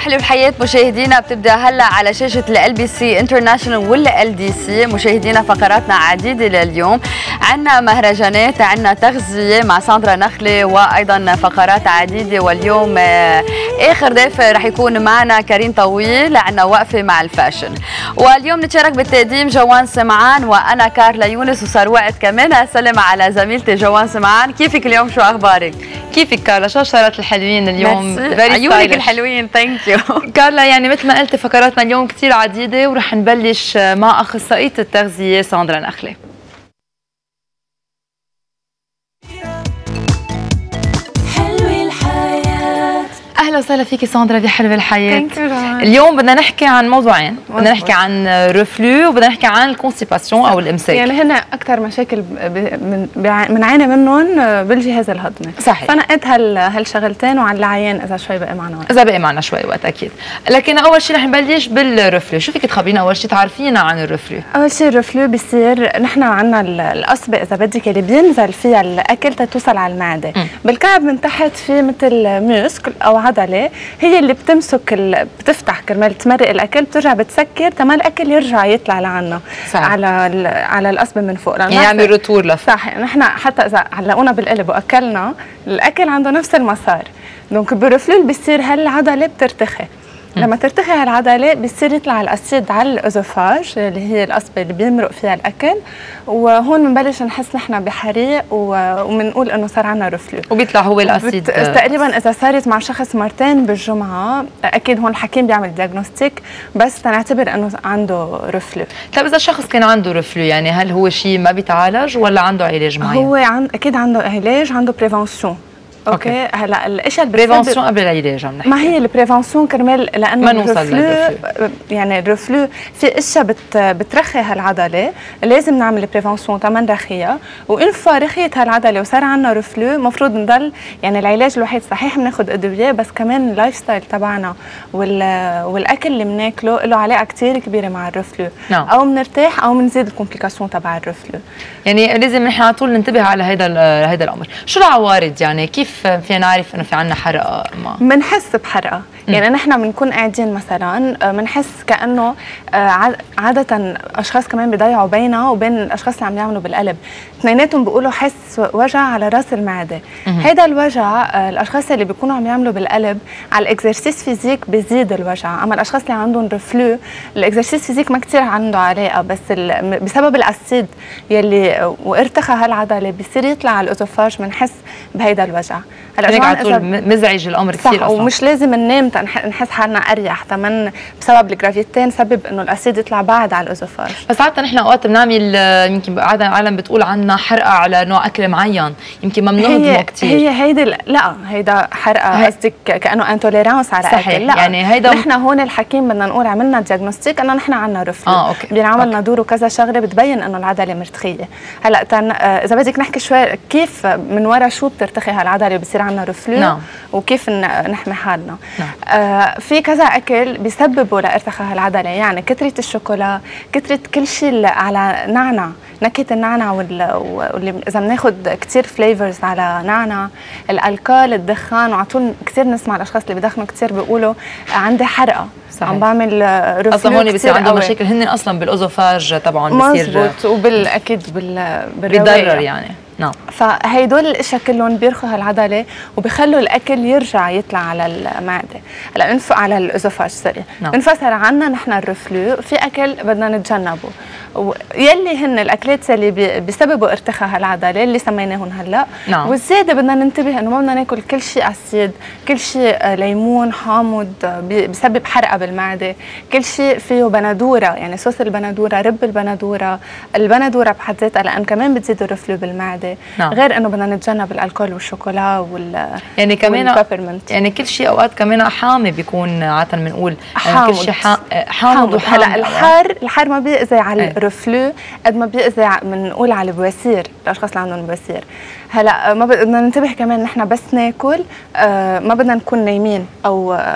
حلو الحياة مشاهدينا بتبدا هلا على شاشة LBC انترناشونال ولا LDC. مشاهدينا فقراتنا عديدة لليوم، عنا مهرجانات، عنا تغذية مع ساندرا نخلة، وأيضا فقرات عديدة. واليوم آخر ضيف رح يكون معنا كريم طويل، عنا وقفة مع الفاشن. واليوم نتشارك بالتقديم جوان سمعان وأنا كارلا يونس، وصار وقت كمان أسلم على زميلتي جوان سمعان. كيفك اليوم؟ شو أخبارك؟ كيفك كارلا؟ شو شعرات الحلوين اليوم؟ عيونك الحلوين. ثانك يو كارلا. يعني مثل ما قلت فقراتنا اليوم كثير عديده، ورح نبلش مع اخصائيه التغذيه ساندرا نخلة. اهلا وسهلا فيكي ساندرا بحلوة الحياة. اليوم بدنا نحكي عن موضوعين، بدنا نحكي عن ريفلو وبدنا نحكي عن الكونستيباسيون او الامساك. يعني هن اكثر مشاكل بنعاني منهم بالجهاز الهضمي. صحيح. فنقيت هالشغلتين وعلى العيان اذا شوي بقي معنا وقت. اذا بقي معنا شوي وقت اكيد. لكن اول شيء رح نبلش بالريفلو. شو فيك تخبرينا اول شيء تعرفينا عن الريفلو؟ اول شيء الريفلو بصير نحن عندنا القصبه اذا بدك اللي بينزل فيها الاكل تتوصل على المعده. بالكعب من تحت في مثل ميسك او عضله هي اللي بتمسك بتفتح كرمال تمرق الاكل، بترجع بتسكر تمام الاكل يرجع يطلع لعنا. صحيح. على القصبه من فوق، يعني يعمل رتور لفوق. صح. نحن حتى اذا علقونا بالقلب واكلنا الاكل عنده نفس المسار. دونك بالرفلول بصير هالعضله بترتخي. لما ترتخي هالعضله بصير يطلع الاسيد على الازوفاج اللي هي القصبه اللي بيمرق فيها الاكل، وهون بنبلش نحس نحن بحريق وبنقول انه صار عندنا رفلو. وبيطلع هو الاسيد تقريبا اذا صارت مع شخص مرتين بالجمعه اكيد هون الحكيم بيعمل دياغنوستيك بس تنعتبر انه عنده رفلو. طيب اذا شخص كان عنده رفلو يعني هل هو شيء ما بيتعالج ولا عنده علاج معين؟ هو اكيد عنده علاج، عنده بريفونسيون. اوكي. هلا الاشياء بريفونسيون قبل العلاج عم نحكي. ما هي البريفونسيون كرمال لانه ما نوصل للرفلو. يعني الرفلو في اشياء بترخي هالعضله، لازم نعمل بريفونسيون تما نرخيها، وان فوا رخيت هالعضله وصار عندنا رفلو المفروض نضل يعني العلاج الوحيد صحيح بناخذ ادويه، بس كمان اللايف ستايل تبعنا والاكل اللي بناكله له علاقه كثير كبيره مع الرفلو. او بنرتاح او بنزيد الكومبليكاسيون تبع الرفلو. يعني لازم نحن على طول ننتبه على هذا الامر. شو العوارض يعني؟ كيف فينا نعرف انه في عندنا حرقه؟ بنحس بحرقه. يعني نحن بنكون قاعدين مثلا بنحس كانه عاده اشخاص كمان بيضيعوا بينها وبين الاشخاص اللي عم يعملوا بالقلب، اثنيناتهم بيقولوا حس وجع على راس المعده. هذا الوجع الاشخاص اللي بيكونوا عم يعملوا بالقلب على الاكزرسيس فيزيك بيزيد الوجع، اما الاشخاص اللي عندهم رفلو الاكزرسيس فيزيك ما كثير عنده علاقه، بس بسبب الاسيد يلي وارتخى هالعضله بيصير يطلع على الازوفاج بنحس بهيدا الوجع. هلا على طول مزعج الامر كثير اصلا، ومش لازم ننام نحس حالنا اريح كمان بسبب الجرافيتي نسبب انه الاسيد يطلع بعد على الازوفاج. بس عاده نحن اوقات بنعمل يمكن عاده العالم بتقول عنا حرقه على نوع اكل معين، يمكن ما بنهضمه كثير. هيدي لا هيدا حرقه قصدك كانه انتوليرانس على اكل. لا يعني هيدا نحن هون الحكيم بدنا نقول عملنا دياغنوستيك انه نحن عندنا رفلو. بينعمل ندور وكذا شغله بتبين انه العضله مرتخيه. هلا اذا بدك نحكي شوي كيف من ورا شو بترتخي هالعضله وبصير عندنا رفلو. وكيف نحمي حالنا. في كذا اكل بيسببوا لارتخاء هالعضله، يعني كثره الشوكولا، كثره كل شيء على نعنع، نكهه النعنع واللي اذا بناخذ كثير فليفرز على نعنع، الالكول، الدخان، وعلى طول كثير نسمع الاشخاص اللي بدخنوا كثير بيقولوا عندي حرقه. صحيح. عم بعمل رفلو اصلا هون بصير عندهم مشاكل هن اصلا بالازوفاج تبعهم بصير مزبوط، وبالاكيد بيضرر يعني. نعم. فهيدول الاشياء كلهم بيرخوا هالعضله وبيخلوا الاكل يرجع يطلع على المعده. هلا على الازوفاج سوري. انفصل عنا نحن الرفلو، في اكل بدنا نتجنبه يلي هن الاكلات اللي بسببوا ارتخاء هالعضله اللي سميناهم هلا. والزياده بدنا ننتبه انه ما بدنا ناكل كل شيء اسيد، كل شيء ليمون حامض بسبب حرقه بالمعده، كل شيء فيه بندوره يعني صوص البندوره، رب البندوره بحد ذاتها لان كمان بتزيد الرفلو بالمعده. غير انه بدنا نتجنب الالكول والشوكولا يعني كمان يعني كل شيء اوقات كمان حامي بيكون عاده بنقول كل شيء حامض وحامض. هلا الحار ما بيأذي على الرفلو قد ما بيأذي بنقول على البواسير، الاشخاص اللي عندهم بواسير. هلا ما بدنا ننتبه كمان نحن بس ناكل ما بدنا نكون نايمين او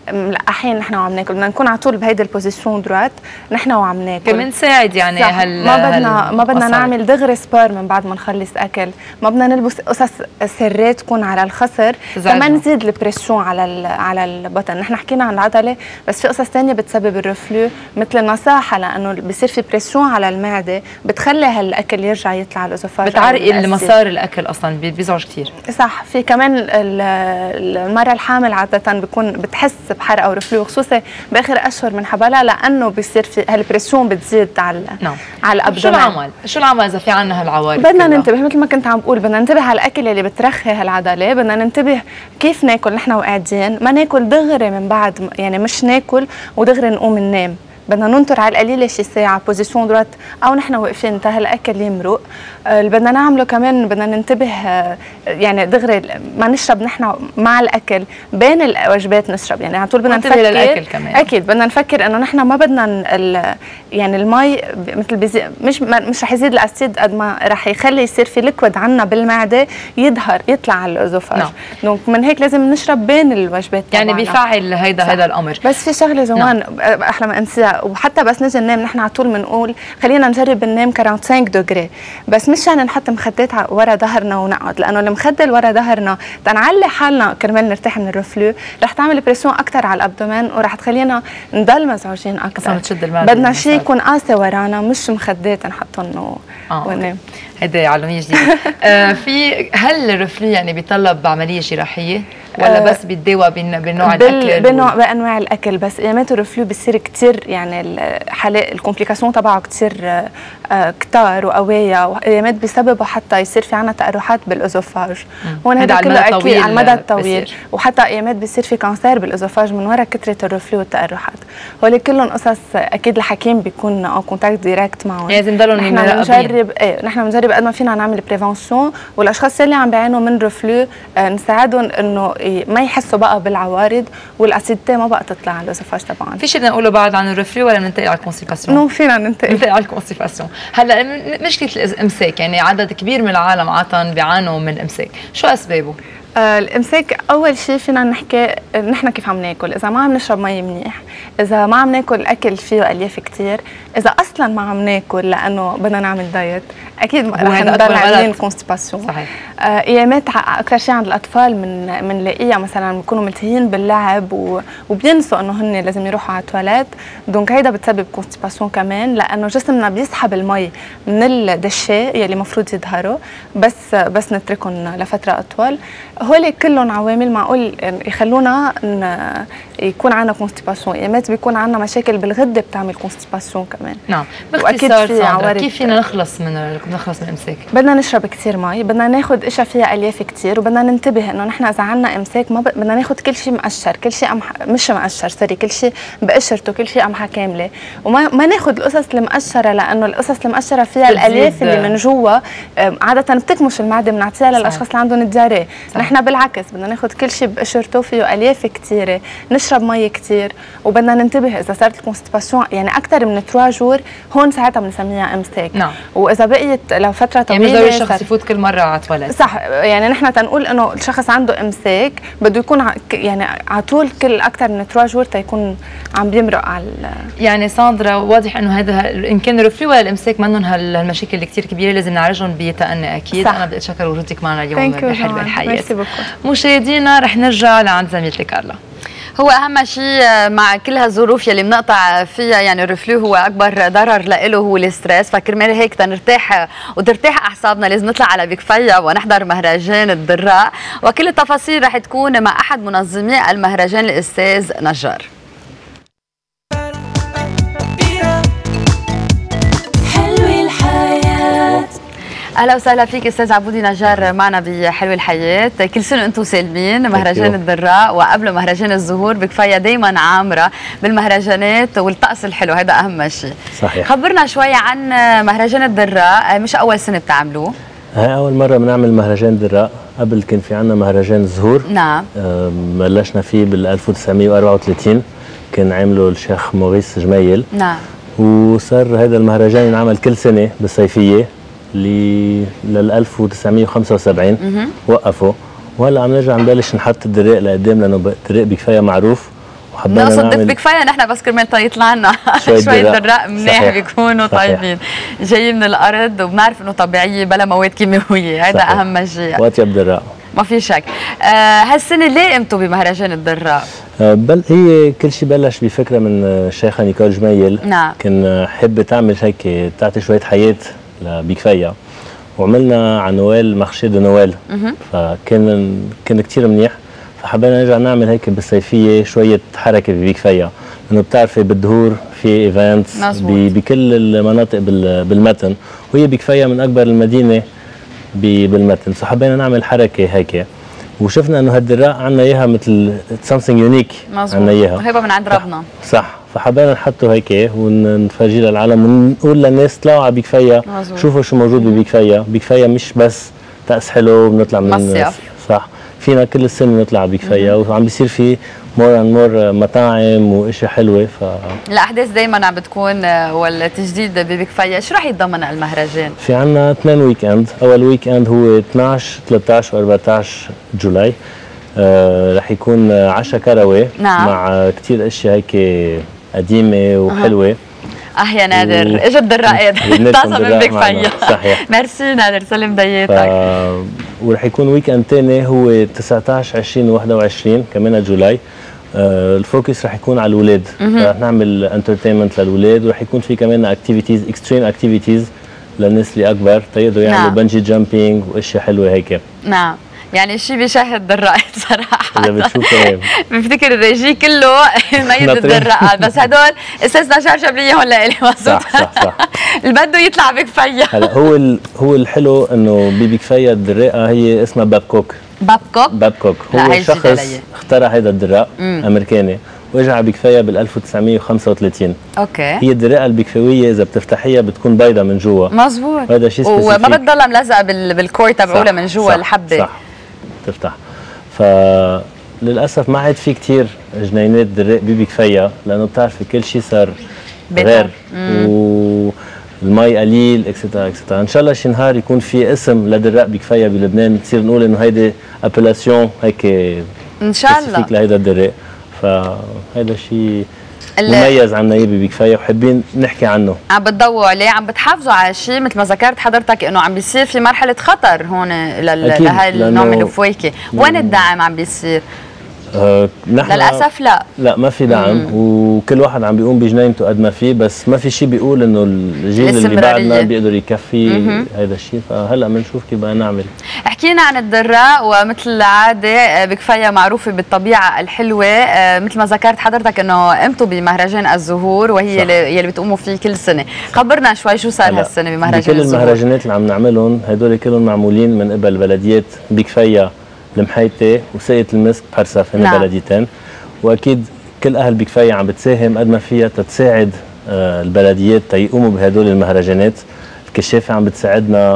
ملقحين نحن وعم ناكل، بدنا نكون على طول بهيدي البوزيشن دروات نحن وعم ناكل. كمان نساعد يعني ما بدنا نعمل دغري سبار من بعد ما نخلص اكل، ما بدنا نلبس قصص سرات تكون على الخصر كما نزيد البريسيون على البطن. نحن حكينا عن العضله بس في قصص ثانيه بتسبب الرفلو مثل النصاحه، لانه بصير في بريسيون على المعده بتخلي هالاكل يرجع يطلع على الاسوفاج، بتعرقل مسار الاكل اصلا، بيزعج كثير. صح. في كمان المراه الحامل عاده بيكون بتحس بحرقه ورفلو، خصوصا باخر اشهر من حبلها، لانه بصير في هالبريسيون بتزيد على على الابدومين. شو العمل اذا في عندنا هالعوارض؟ بدنا ننتبه مثل ما كنت عم بقول، بدنا ننتبه على الاكل اللي بترخي هالعضله، بدنا ننتبه كيف ناكل نحن وقاعدين، ما ناكل دغري من بعد، يعني مش ناكل ودغري نقوم ننام، بدنا ننطر على القليله شي ساعه بوزيشن دروات او نحن واقفين انتهى الاكل يمرق. اللي بدنا نعمله كمان بدنا ننتبه يعني دغري ما نشرب نحن مع الاكل، بين الوجبات نشرب، يعني على طول بدنا نفكر للاكل كمان. اكيد بدنا نفكر انه نحن ما بدنا يعني المي مثل مش رح يزيد الاسيد قد ما رح يخلي يصير في ليكويد عنا بالمعده يظهر يطلع على الازوفاج. دونك من هيك لازم نشرب بين الوجبات يعني بيفعل هيدا الامر. بس في شغله جوان احلى ما انساها، وحتى بس نجي ننام نحن على طول بنقول خلينا نجرب ننام 45 دوغري، بس مش يعني نحط مخدات ورا ظهرنا ونقعد، لانه المخده اللي ورا ظهرنا تنعلي حالنا كرمال نرتاح من الرفلو رح تعمل بريسيون اكثر على الابدومين ورح تخلينا نضل مزعوجين اكثر. بدنا شيء يكون قاسي ورانا، مش مخدات نحطهم وننام. هيدي معلومه جديده. هل الرفلو يعني بيطلب عمليه جراحيه ولا بس بيتداوى بنوع الاكل؟ بانواع الاكل، بس ايامات الرفلو بصير كثير يعني الحالات الكومبليكاسيون تبعه كثير كتار وقويه، وايامات بسببه حتى يصير في عنا تأرحات بالازوفاج. هون هذا كله اكيد على المدى الطويل، وحتى ايامات بصير في كانسير بالازوفاج من وراء كثره الرفلو والتأرحات. هول كلهم قصص اكيد الحكيم بيكون او كونتاكت دايركت معهم. لازم ضلوا نجرب نحن بنجرب قد ما فينا نعمل بريفونسيون، والاشخاص اللي عم بيعانوا من رفلو نساعدهم انه ما يحسوا بقى بالعوارض والاسيدتي ما بقى تطلع على الازوفاج تبعهم. في شيء بدنا نقوله بعد عن الرفلو ولا ننتقل على الكونستيباسيون؟ نو فينا ننتقل على الكونستيباسيون. هلا مشكله الامساك، يعني عدد كبير من العالم عاده بيعانوا من الامساك، شو اسبابه؟ الامساك اول شيء فينا نحكي نحن كيف عم ناكل، اذا ما عم نشرب مي منيح، اذا ما عم ناكل اكل فيه الياف كثير، اذا اصلا ما عم ناكل لانه بدنا نعمل دايت، اكيد رح نضل عاملين كونستيباسيون. صحيح. ايامات اكثر شيء عند الاطفال بنلاقيها مثلا بيكونوا ملتهيين باللعب وبينسوا انه هن لازم يروحوا على التواليت، دونك هيدا بتسبب كونستيباسيون كمان، لانه جسمنا بيسحب المي من الدشاء يلي المفروض يظهروا بس نتركهم لفتره اطول. هول كلهم عوامل معقول يخلونا يكون عندنا كونستيباسيون. ايامات بيكون عندنا مشاكل بالغده بتعمل كونستيباسيون كمان. نعم. باختصار ساندرا، كيف فينا نخلص من الامساك؟ بدنا نشرب كثير مي، بدنا ناخذ اشياء فيها الياف كثير، وبدنا ننتبه انه نحن اذا عندنا امساك ما بدنا ناخذ كل شيء مقشر، كل شيء مش مقشر سوري، كل شيء بقشرته، كل شيء قمحه كامله، وما ناخذ القصص المقشره، لانه القصص المقشره فيها الالياف اللي من جوا عاده بتكمش المعده، بنعطيها للاشخاص اللي عندهم الدياريه. نحن بالعكس بدنا ناخذ كل شيء بقشرته فيه الياف كثيره، نشرب مي كثير، وبدنا ننتبه اذا صارت الكونستيباسيون يعني اكثر من 3 جور، هون ساعتها بنسميها امساك. نعم. واذا بقيت لفتره طويله يعني مش ضروري الشخص يفوت كل مره على التواليت. صح، يعني نحن تنقول انه الشخص عنده امساك بده يكون يعني على طول كل اكثر من 3 جور تيكون عم بيمرق على يعني ساندرا واضح انه هذا ان كان الرفلو ولا الامساك منهم هالمشاكل اللي كثير كبيره لازم نعالجهم بتأني اكيد. صح. انا بدي اتشكر وجودك معنا اليوم بحلوة الحياه. مشاهدينا رح نرجع لعند زميلتي كارلا. هو اهم شيء مع كل هالظروف يلي بنقطع فيها، يعني الرفلو هو اكبر ضرر له هو الستريس، فكرمال هيك تنرتاح وترتاح اعصابنا لازم نطلع على بكفيا ونحضر مهرجان الدراء، وكل التفاصيل رح تكون مع احد منظمي المهرجان الاستاذ نجار. اهلا وسهلا فيك استاذ عبودي نجار معنا بحلو الحياه. كل سنه وانتم سالمين. مهرجان الدراء وقبله مهرجان الزهور بكفايه دائما عامره بالمهرجانات والطقس الحلو، هذا اهم شيء. صحيح. خبرنا شوي عن مهرجان الدراء، مش اول سنه بتعملوه؟ هاي اول مره بنعمل مهرجان الدراء، قبل كان في عندنا مهرجان الزهور. نعم. بلشنا فيه بال 1934 كان عامله الشيخ موريس جميل. نعم. وصار هذا المهرجان ينعمل كل سنه بالصيفيه لل 1975 وقفوا، وهلا عم نرجع نبلش نحط الدراء لقدام لانه الدراء بكفايه معروف وحبينا نقصد بكفايه نحن بس كرمال يطلع لنا شويه دراء منيح بيكونوا طيبين جايين من الارض وبنعرف انه طبيعيه بلا مواد كيماويه، هذا اهم شيء واطيب دراء ما في شك. هالسنه ليه قمتوا بمهرجان الدراء؟ هي كل شيء بلش بفكره من الشيخه نيكول جميل. نعم. كان حابه تعمل هيك تعطي شويه حياه لبكفايه، وعملنا على نوال مارشي دو نوال. فكان كثير منيح، فحبينا نرجع نعمل هيك بالصيفيه شويه حركه ببكفايه، لانه بتعرفي بالدهور في ايفنتس بكل المناطق بالمتن، وهي بكفايه من اكبر المدينه بالمتن، فحبينا نعمل حركه هيك، وشفنا انه هالدراء عندنا اياها مثل سمثينج يونيك، عندنا اياها وهبه من عند ربنا. صح، فحبينا نحطه هيك ونفرجيه للعالم ونقول للناس طلعوا على بكفايه، شوفوا شو موجود ببكفايه. بكفايه مش بس طقس حلو وبنطلع من مصيف، صح، فينا كل السنه نطلع بكفايه، وعم بيصير في مور اند مور مطاعم واشياء حلوه. الاحداث دايما عم بتكون والتجديد ببكفايه. شو رح يتضمن المهرجان؟ في عنا 8 ويك اند، اول ويك اند هو 12 13 و14 جولاي. رح يكون عشاء كروي. نعم. مع كثير اشياء هيك قديمه وحلوه. يا نادر اجت الدراء طاسه من بكفايه. صحيح. ميرسي نادر، سلم بياتك. ورح يكون ويك اند ثاني هو 19 20 21 كمان جولاي. الفوكس رح يكون على الاولاد، رح نعمل انترتينمنت للاولاد، ورح يكون في كمان اكتيفيتيز اكستريم اكتيفيتيز للناس اللي اكبر تيقدروا يعملوا بنجي جامبينج واشياء حلوه هيك. نعم، يعني شيء بيشهد بالرائد صراحه. اذا بتشوفي بفتكر الريجي كله ميت الدراءات، بس هدول استاذنا شرشب لي هون لإلي مظبوط. صح اللي بده يطلع بكفايه. هلا هو الحلو انه بكفايه الدراءه هي اسمها بابكوك. بابكوك هو شخص اخترع هذا الدراء امريكاني، واجى على بكفايه بال 1935. اوكي. هي الدراءه البكفاويه اذا بتفتحيها بتكون بيضة من جوا. مظبوط. هذا شيء سبيسيفيك وما بتضلها ملزقه بالكور تبعولها من جوا الحبه. صح تفتح. فللاسف ما عاد في كثير جنينات دراء ببكفايه، لانه بتعرفي كل شيء صار غير والمي قليل اكسترا اكسترا. ان شاء الله شي نهار يكون في اسم لدراء بكفايه بلبنان، نصير نقول انه هيدي ابلاسيون هيك ان شاء الله لهيدا الدراء. فهذا شيء مميز عنا اياه بكفايه وحابين نحكي عنه. عم بتضووا عليه، عم بتحافظوا على شيء مثل ما ذكرت حضرتك انه عم بيصير في مرحله خطر هون لهي النوع من الفواكه. وين الدعم عم بيصير؟ للاسف لا ما في دعم، وكل واحد عم بيقوم بجنينته قد ما في، بس ما في شيء بيقول انه الجيل اللي بعدنا بيقدر يكفي هذا الشيء. فهلا بنشوف كيف بدنا نعمل. حكينا عن الدراء، ومثل العاده بكفايه معروفه بالطبيعه الحلوه. مثل ما ذكرت حضرتك انه قمتوا بمهرجان الزهور، وهي يلي بتقوموا فيه كل سنه. خبرنا شوي شو صار هالسنه بمهرجان الزهور. كل المهرجانات اللي عم نعملهم هدول كلهم معمولين من قبل بلديات بكفايه، المحيطه وساقية المسك بحرسف، هن بلديتين، واكيد كل اهل بكفايه عم بتساهم قد ما فيها تتساعد البلديات تيقوموا بهدول المهرجانات. الكشافه عم بتساعدنا،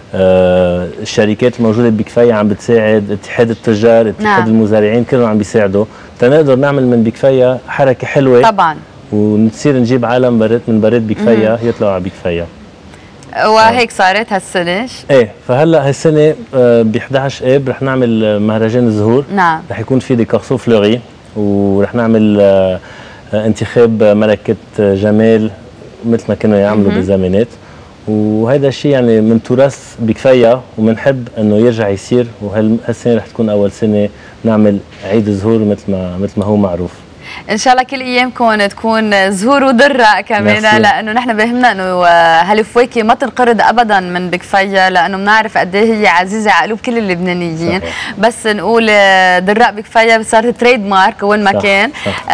الشركات الموجوده بكفايه عم بتساعد، اتحاد التجار، اتحاد المزارعين، كلهم عم بيساعدوا تنقدر نعمل من بكفايه حركه حلوه طبعا، ونصير نجيب عالم من برات بكفايه يطلعوا على بكفايه. وهيك صارت هالسنه. ايه، فهلا هالسنه ب 11 اب رح نعمل مهرجان الزهور. نعم. رح يكون في دي كارسون فلوري، ورح نعمل انتخاب ملكه جمال مثل ما كانوا يعملوا بالزمانات، وهذا الشيء يعني من تراث بكفايه، وبنحب انه يرجع يصير. وهالسنه رح تكون اول سنه نعمل عيد الزهور مثل ما هو معروف. ان شاء الله كل ايامكم تكون زهور ودراء كمان، لانه نحن بيهمنا انه هالفواكه ما تنقرض ابدا من بكفايه، لانه بنعرف قد ايه هي عزيزه على قلوب كل اللبنانيين. بس نقول دراء بكفايه صارت تريد مارك وين ما كان.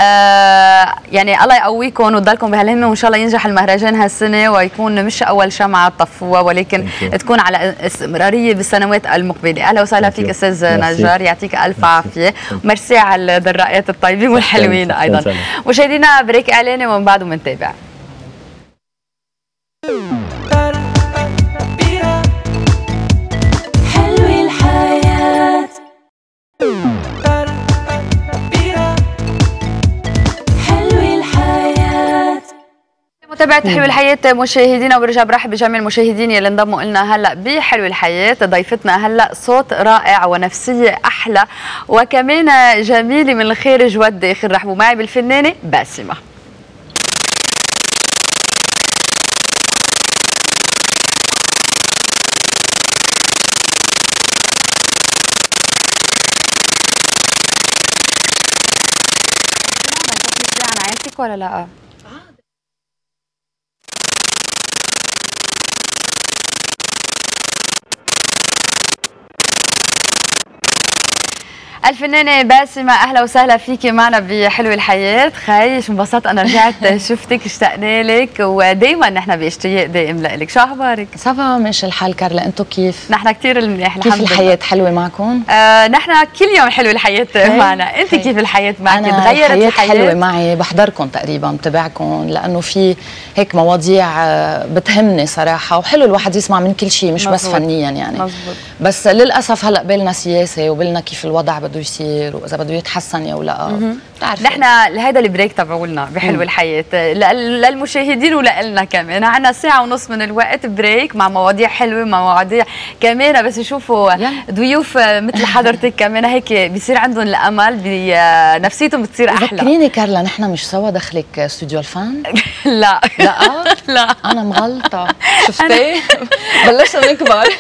يعني الله يقويكم وتضلكم بهالهمه، وان شاء الله ينجح المهرجان هالسنه، ويكون مش اول شمعه طفوها، ولكن تكون على استمراريه بالسنوات المقبله. اهلا وسهلا فيك استاذ نجار، يعطيك الف عافيه، وميرسي على الدراءات الطيبين والحلوين ايضا. مشاهدينا بريك اعلاني ومن بعده بنتابع. حلوي الحياة، حلوي الحياة. تبعت حلو الحياة مشاهدينا، وبرجع برحب بجميع المشاهدين يلي انضموا لنا هلا بحلو الحياة. ضيفتنا هلا صوت رائع ونفسية أحلى وكمان جميلة من الخارج والداخل. رحبوا معي بالفنانة باسمة. ولا لا؟ الفنانة باسمة، أهلا وسهلا فيكي معنا بحلو الحياة. خايش انبسطت أنا رجعت شفتك، اشتقنا لك، ودايما نحن باشتياق دائم لك. شو أخبارك؟ صافا ماشي الحال كارلا، أنتو كيف؟ نحن كثير منيح الحمد لله. كيف الحياة حلوة معكم؟ نحن كل يوم حلو الحياة معنا. أنت كيف الحياة معك؟ تغيرت الحياة؟ حلوة معي، بحضركم تقريبا، بتابعكم لأنه في هيك مواضيع بتهمني صراحة، وحلو الواحد يسمع من كل شيء مش مزبوط. بس فنيا يعني مزبوط. بس للأسف هلا بالنا سياسة وبالنا كيف الوضع بده يصير وإذا بده يتحسن يا ولا. بتعرفي نحن هذا البريك تبعولنا بحلو الحياة للمشاهدين ولنا كمان. عندنا ساعة ونص من الوقت بريك مع مواضيع حلوة، مع مواضيع كمان بس يشوفوا ضيوف مثل حضرتك كمان هيك بيصير عندهم الأمل، بنفسيتهم بتصير أحلى. ذكريني كارلا، نحن مش سوا دخلك استوديو الفن؟ لا لا لا أنا مغلطة. شفتي؟ بلشنا نكبر.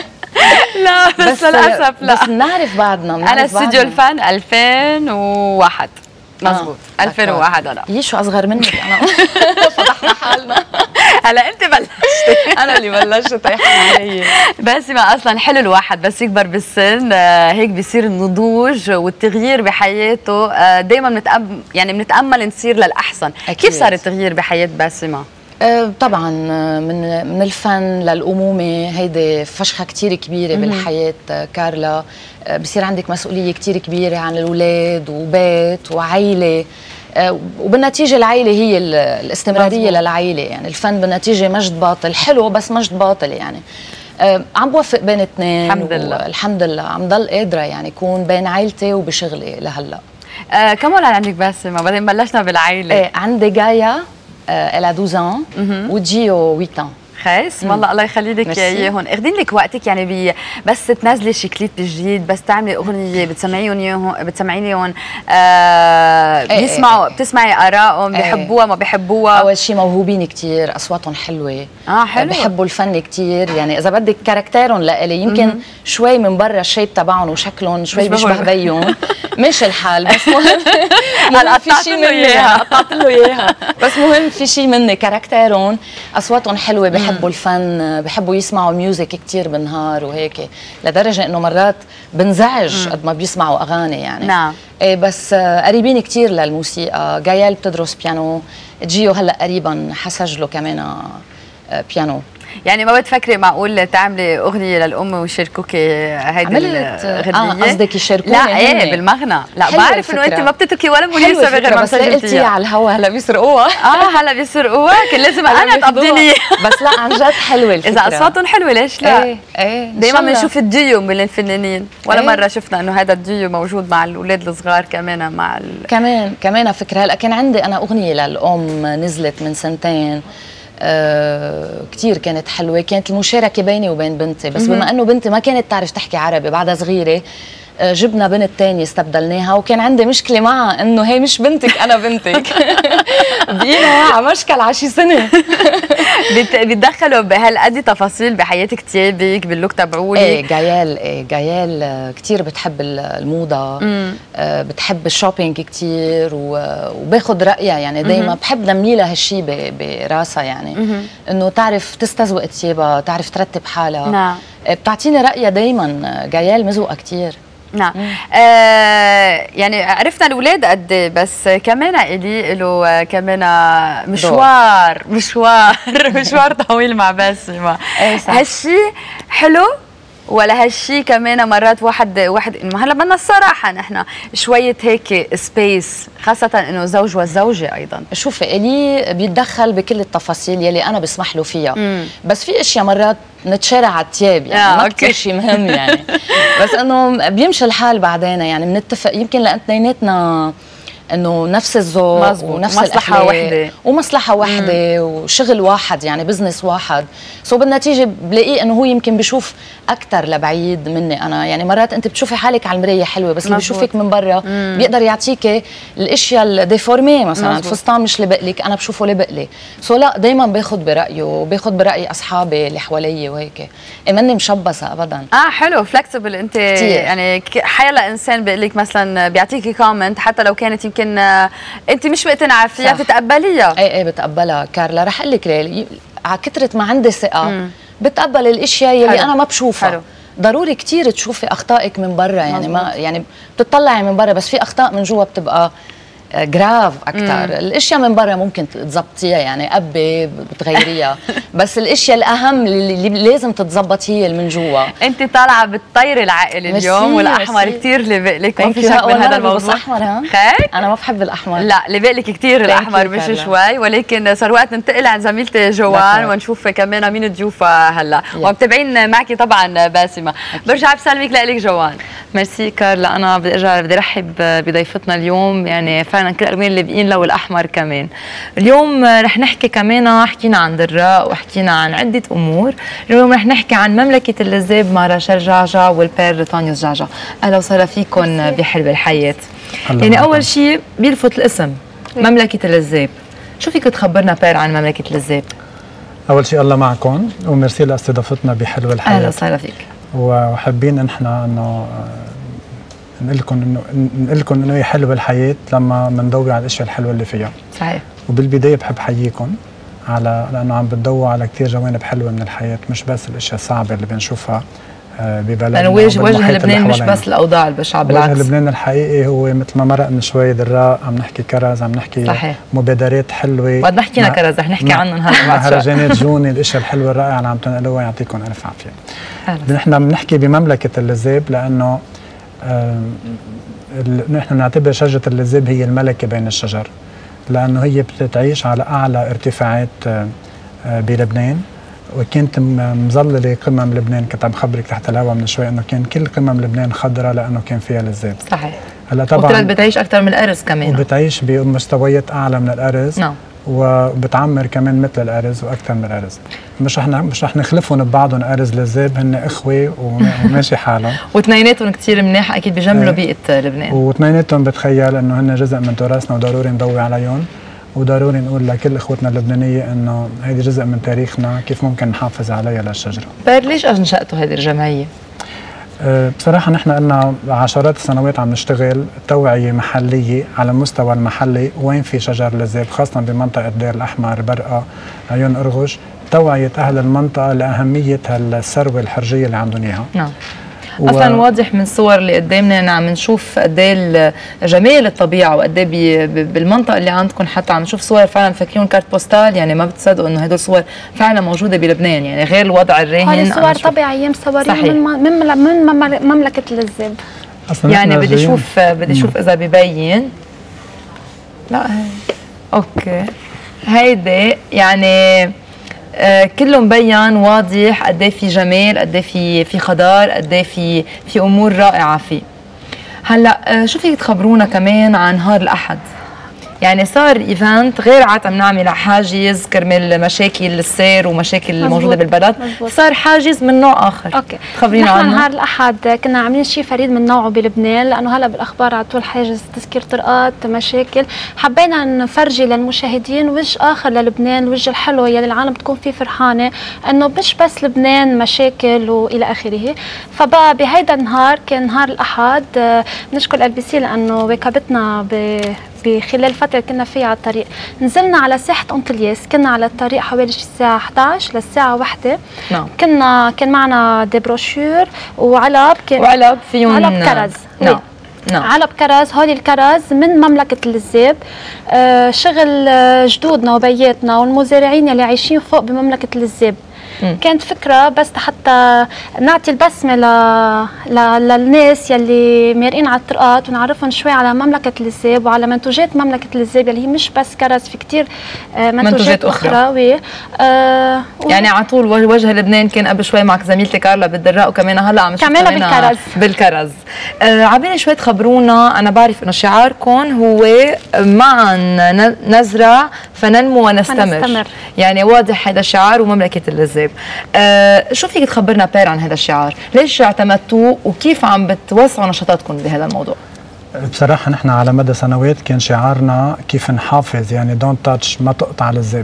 لا بس للأسف لا. بس بنعرف بعدنا. أنا استوديو الفن 2001 مزبوط. 2001 أنا. شو أصغر منك أنا. فضحنا حالنا. هلا أنت بلشتي. أنا اللي بلشت يا حبيبي. باسمة أصلا حلو الواحد بس يكبر بالسن هيك بيصير النضوج والتغيير بحياته دايما يعني بنتأمل نصير للأحسن. أكيد. كيف صار التغيير بحياة باسمة؟ طبعا من الفن للأمومة، هيدي فشخة كتير كبيرة بالحياة كارلا. بصير عندك مسؤولية كتير كبيرة عن الأولاد وبيت وعائلة، وبالنتيجة العائلة هي الاستمرارية للعائلة. يعني الفن بالنتيجة مجد باطل، حلو بس مجد باطل يعني. عم بوفق بين اثنين الحمد لله. الحمد لله عم ضل قادرة يعني كون بين عائلتي وبشغلي لهلا. كم ولد عندك باسمة؟ بعدين بلشنا بالعائلة. عندي جايا elle a 12 ans وجيو 8 ans. خايس والله الله يخلي لك اياهم. اخذين لك وقتك يعني بس تنزلي شي كليب جديد، بس تعملي اغنيه بتسمعيهم بيسمعوا بتسمعي ارائهم بيحبوها ما بيحبوها؟ اول شيء موهوبين كثير، اصواتهم حلوه. حلو. بيحبوا الفن كثير، يعني اذا بدك كاركتيرهم لإلي يمكن شوي من برا الشيب تبعهم وشكلهم شوي بيشبه بيهم. ماشي الحال بس مهم. في شيء مني قطعت له اياها. بس مهم في شيء مني كاركتيرهم، اصواتهم حلوه، بيحبوا الفن، بيحبوا يسمعوا ميوزك كتير بالنهار وهيك، لدرجه انه مرات بنزعج قد ما بيسمعوا اغاني يعني. نعم. بس قريبين كتير للموسيقى. جايال بتدرس بيانو، جيو هلا قريبا حسجله كمان بيانو. يعني ما بتفكري معقول تعملي اغنيه للام ويشاركوكي هيدي الغنيه؟ قصدك يشاركوني؟ لا ايه بالمغنى. لا بعرف انه انت ما بتتركي ولا مناسبه غير ما سجلتيها على الهوا. هلا بيسرقوها. هلا بيسرقوها، كان لازم انا تقضيني. بس لا عن جد حلوه الفكره. اذا اصواتهم حلوه ليش لا؟ ايه دائما بنشوف الديو من الفنانين، ولا مره شفنا انه هذا الديو موجود مع الاولاد الصغار كمان مع كمان فكره. هلا كان عندي انا اغنيه للام نزلت من سنتين كتير كانت حلوة، كانت المشاركة بيني وبين بنتي، بس بما أنه بنتي ما كانت تعرف تحكي عربي بعدها صغيرة جبنا بنت تانية استبدلناها، وكان عندي مشكلة معها انه هي مش بنتك انا بنتك. بقينا على مشكل على شي سنة. بيتدخلوا بهالقد تفاصيل بحياة كتابك باللوك تبعولي؟ جايال كتير بتحب الموضة، بتحب الشوبينج كتير وباخد رأيها يعني دايما بحب نملي لها هالشي براسها يعني انه تعرف تستزوق ثيابها، تعرف ترتب حالها. نعم. بتعطيني رأيها دايما. جايال مزوقة كتير. نعم. يعني عرفنا الاولاد قد ايه، بس كمان الي له كمان مشوار طويل مع باسمة. هالشي حلو ولا هالشي كمان مرات واحد هلا بدنا الصراحه نحن شويه هيك سبيس، خاصه انه زوج والزوجه ايضا. شوفي الي بيتدخل بكل التفاصيل يلي انا بسمح له فيها. بس في اشياء مرات نتشارع على الثياب يعني ما كثير شيء مهم يعني. بس انه بيمشي الحال بعدين يعني بنتفق، يمكن لان اثنيناتنا انه نفس الذوق ونفس مصلحه وحده ومصلحه وحده وشغل واحد، يعني بزنس واحد. سو بالنتيجه بلاقيه انه هو يمكن بشوف اكثر لبعيد مني انا. يعني مرات انت بتشوفي حالك على المرايه حلوه، بس اللي بيشوفك من برا بيقدر يعطيك الاشياء الديفورميه، مثلا الفستان مش لبق لك، انا بشوفه لبق لي. سو لا، دائما باخذ برايه وباخذ براي اصحابي اللي حوالي وهيك. ماني مشبصه ابدا. حلو، فلكسبل انت كتير. يعني حيلا انسان بيقول لك مثلا، بيعطيكي كومنت حتى لو كانت يمكن انت مش مقتنعه فيها، بتتقبليها. ايه بتقبلها كارلا. رح اقول لك ليه، على كثره ما عندي ثقه بتقبل الاشياء يلي انا ما بشوفها. حلو. ضروري كثير تشوفي اخطائك من برا، يعني ما يعني بتطلعي من برا، بس في اخطاء من جوا بتبقى جراف اكثر. الاشياء من برا ممكن تظبطيها، يعني قبه بتغيريها بس الاشياء الاهم اللي لازم تتظبط هي اللي من جوا. انت طالعه بتطيري العقل اليوم، والاحمر كثير لبق لك، ما في شك من هذا الموضوع. احمر ها؟ خيك؟ انا ما بحب الاحمر. لا، لبق لك كثير الاحمر، مش شوي. ولكن صار وقت ننتقل عن زميلتي جوان ونشوف كمان مين ضيوفها هلا، ومتابعين معك طبعا باسمه. برجع بسلمك لك جوان. ميرسي كارلا. انا بدي ارحب بضيفتنا اليوم، يعني فعلا كل الالوان اللي بقين لو الاحمر كمان. اليوم رح نحكي كمان، حكينا عن دراء وحكينا عن عده امور. اليوم رح نحكي عن مملكه اللذاب مع راشيل جعجع والبير طانيوس جعجع. اهلا وسهلا فيكم بحلوة الحياه. يعني اول شيء بيلفت الاسم مملكه اللذاب، شو فيك تخبرنا بير عن مملكه اللذاب؟ اول شيء الله معكم، وميرسي لاستضافتنا بحلوة الحياه. اهلا وسهلا فيك. وحابين احنا انه نقول لكم انه هي حلوه الحياه لما بنضوي على الاشياء الحلوه اللي فيها. صحيح. وبالبدايه بحب حييكم لانه عم بتضووا على كثير جوانب حلوه من الحياه، مش بس الاشياء الصعبه اللي بنشوفها ببلدنا. يعني وجه لبنان مش بس الاوضاع البشعه، بالعكس. وجه لبنان الحقيقي هو مثل ما مرق من شوي دراء، عم نحكي كرز، عم نحكي صحيح. مبادرات حلوه. بعد ما حكينا كرز رح نحكي عنهم هلا بعد شوي. مهرجانات جوني، الاشياء الحلوه الرائعه اللي عم تنقلوها، يعطيكم الف عافيه. نحن بنحكي بمملكه اللذاب لانه نحن نعتبر شجره اللذاب هي الملكه بين الشجر، لانه هي بتعيش على اعلى ارتفاعات بلبنان، وكانت مظلله قمم لبنان. كنت عم خبرك تحت الهواء من شوي انه كان كل قمم لبنان خضراء لانه كان فيها لذاب. صحيح. هلا طبعا وطلعت بتعيش اكثر من الارز كمان، وبتعيش بمستويات اعلى من الارز. نعم. وبتعمر كمان مثل الارز واكثر من الارز. مش رح نخلفهم ببعضهم ارز لذاب، هن اخوه وماشي حالهم. واثنيناتهم كثير منيح، اكيد بيجملوا بيئه لبنان. واثنيناتهم بتخيل انه هن جزء من تراثنا وضروري نضوي عليهم، وضروري نقول لكل اخوتنا اللبنانيه انه هيدي جزء من تاريخنا، كيف ممكن نحافظ عليها للشجره. بير ليش انشأتوا هذه الجمعيه؟ بصراحة نحن لنا عشرات السنوات عم نشتغل توعية محلية على المستوى المحلي، وين في شجر لذاب خاصة بمنطقة دير الأحمر، برقة، عيون أرغش، توعية أهل المنطقة لأهمية هالثروة الحرجية اللي عندهم إياها. نعم. اصلا واضح من الصور اللي قدامنا عم نشوف قد ايه جمال الطبيعه، وقد ايه بالمنطقه اللي عندكم حتى عم نشوف صور فعلا فاكرين كارت بوستال، يعني ما بتصدقوا انه هدول صور فعلا موجوده بلبنان، يعني غير الوضع الراهن. هذه صور طبيعيه مصورين من مملكه اللذاب. يعني بدي اشوف اذا ببين. لا اوكي، هيدي يعني كله مبين واضح قد ايه في جمال، قد ايه في خضار، قد ايه في امور رائعه فيه. هلا شو فيك تخبرونا كمان عن نهار الاحد؟ يعني صار ايفنت غير عاد عم نعمل حاجز كرمال مشاكل السير ومشاكل الموجوده بالبلد، صار حاجز من نوع اخر. اوكي، خبرينا عنه. نهار الاحد كنا عاملين شيء فريد من نوعه بلبنان، لانه هلا بالاخبار على طول حاجز تسكير طرقات مشاكل. حبينا نفرجي للمشاهدين وجه اخر للبنان، الوجه الحلو يلي العالم بتكون فيه فرحانه انه مش بس لبنان مشاكل والى اخره. فبقى بهيدا النهار كان نهار الاحد، بنشكر LBC لانه واكبتنا بخلال الفترة كنا فيها على الطريق. نزلنا على ساحة أنطلياس، كنا على الطريق حوالي الساعة 11 للساعة 1. نعم. كان معنا دي بروشور وعلب، وعلب فيهم علب كرز. نعم. نعم. علب كرز، هودي الكرز من مملكة اللذاب، شغل جدودنا وبياتنا والمزارعين اللي عايشين فوق بمملكة اللذاب. كانت فكره بس حتى نعطي البسمه للناس يلي مارقين على الطرقات ونعرفهم شوي على مملكه الذئب وعلى منتوجات مملكه الذئب اللي هي مش بس كرز، في كثير منتوجات اخرى. يعني على طول وجه لبنان كان قبل شوي معك زميلتي كارلا بالدراء وكمان هلا عم نشوف كمان بالكرز. عبالي شوي تخبرونا، انا بعرف انه شعاركم هو معا نزرع فننمو ونستمر. يعني واضح هذا الشعار ومملكه الذئب. شو فيك تخبرنا بير عن هذا الشعار؟ ليش اعتمدتوه وكيف عم بتوسعوا نشاطاتكم بهذا الموضوع؟ بصراحه نحن على مدى سنوات كان شعارنا كيف نحافظ، يعني دونت تاتش، ما تقطع الذئب.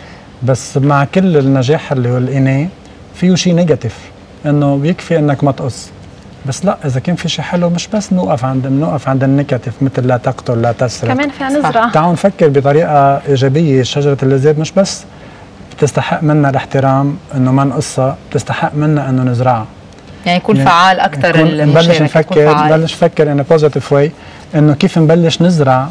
بس مع كل النجاح اللي لقيناه فيه شيء نيجاتيف، انه بيكفي انك ما تقص. بس لا، اذا كان في شيء حلو مش بس نوقف عند النيجاتيف مثل لا تقتل لا تسرق، كمان فينا نزرع. تعالوا نفكر بطريقه ايجابيه. شجره الذئب مش بس بتستحق منا الاحترام انه ما نقصها، بتستحق منا انه نزرعها. يعني يكون فعال اكثر نبلش نفكر ان بوزيتيف واي، انه كيف نبلش نزرع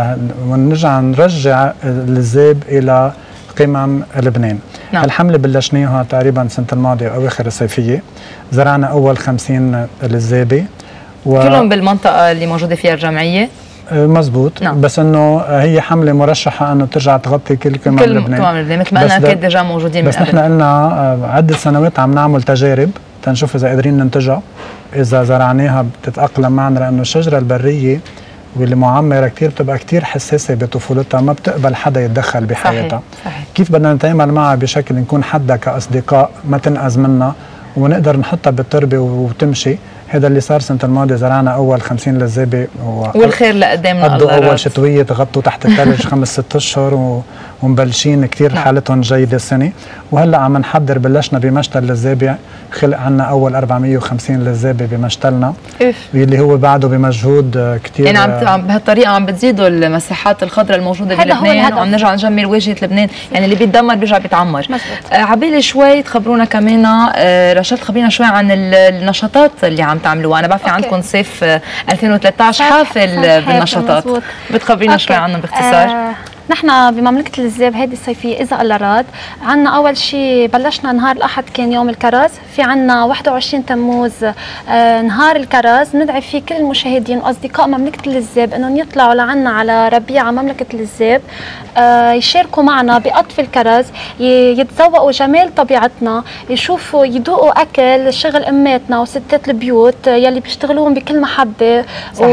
ونرجع نرجع الذئب الى قمم لبنان. نعم. الحمله بلشناها تقريبا السنه الماضيه او اواخر الصيفيه. زرعنا اول 50 لذابه كلهم بالمنطقه اللي موجوده فيها الجمعيه. مزبوط. نعم. بس انه هي حمله مرشحه انه ترجع تغطي كل قمم لبنان، مثل ما انا كنت ديجا موجودين. بس نحن قلنا عده سنوات عم نعمل تجارب تنشوف اذا قادرين ننتجها، اذا زرعناها بتتاقلم معنا، لانه الشجره البريه واللي معمره كثير بتبقى كثير حساسه بطفولتها، ما بتقبل حدا يتدخل بحياتها. صحيح. كيف بدنا نتعامل معها بشكل نكون حدا كاصدقاء ما تنقذ منا ونقدر نحطها بالتربه وتمشي. هذا اللي صار السنه الماضيه. زرعنا اول 50 لذابه والخير لقدامنا. قضوا اول شتويه تغطوا تحت الثلج 5-6 اشهر ومبلشين كثير حالتهم جيده السنه. وهلا عم نحضر، بلشنا بمشتل لذابه، خلق عنا اول 450 لذابه بمشتلنا اللي هو بعده بمجهود كثير. يعني بهالطريقه عم بتزيدوا المساحات الخضراء الموجوده بلبنان وعم نرجع نجمل واجهه لبنان، يعني اللي بيتدمر بيرجع بيتعمر. عبالي شوي تخبرونا كمان رشاد، تخبرينا شوي عن النشاطات اللي عم تعملوها. انا بعرف عندكم صيف 2013 حافل بالنشاطات، بتخبرينا شوي عنهم باختصار؟ نحن بمملكة الذئب هيدي الصيفية إذا الله راد، عنا أول شيء بلشنا نهار الأحد كان يوم الكرز، في عنا 21 تموز نهار الكرز، ندعي فيه كل المشاهدين وأصدقاء مملكة الذئب إنهم يطلعوا لعنا على ربيعة مملكة الذئب، يشاركوا معنا بقطف الكرز، يتذوقوا جمال طبيعتنا، يشوفوا يذوقوا أكل شغل أماتنا وستات البيوت يلي بيشتغلوهم بكل محبة،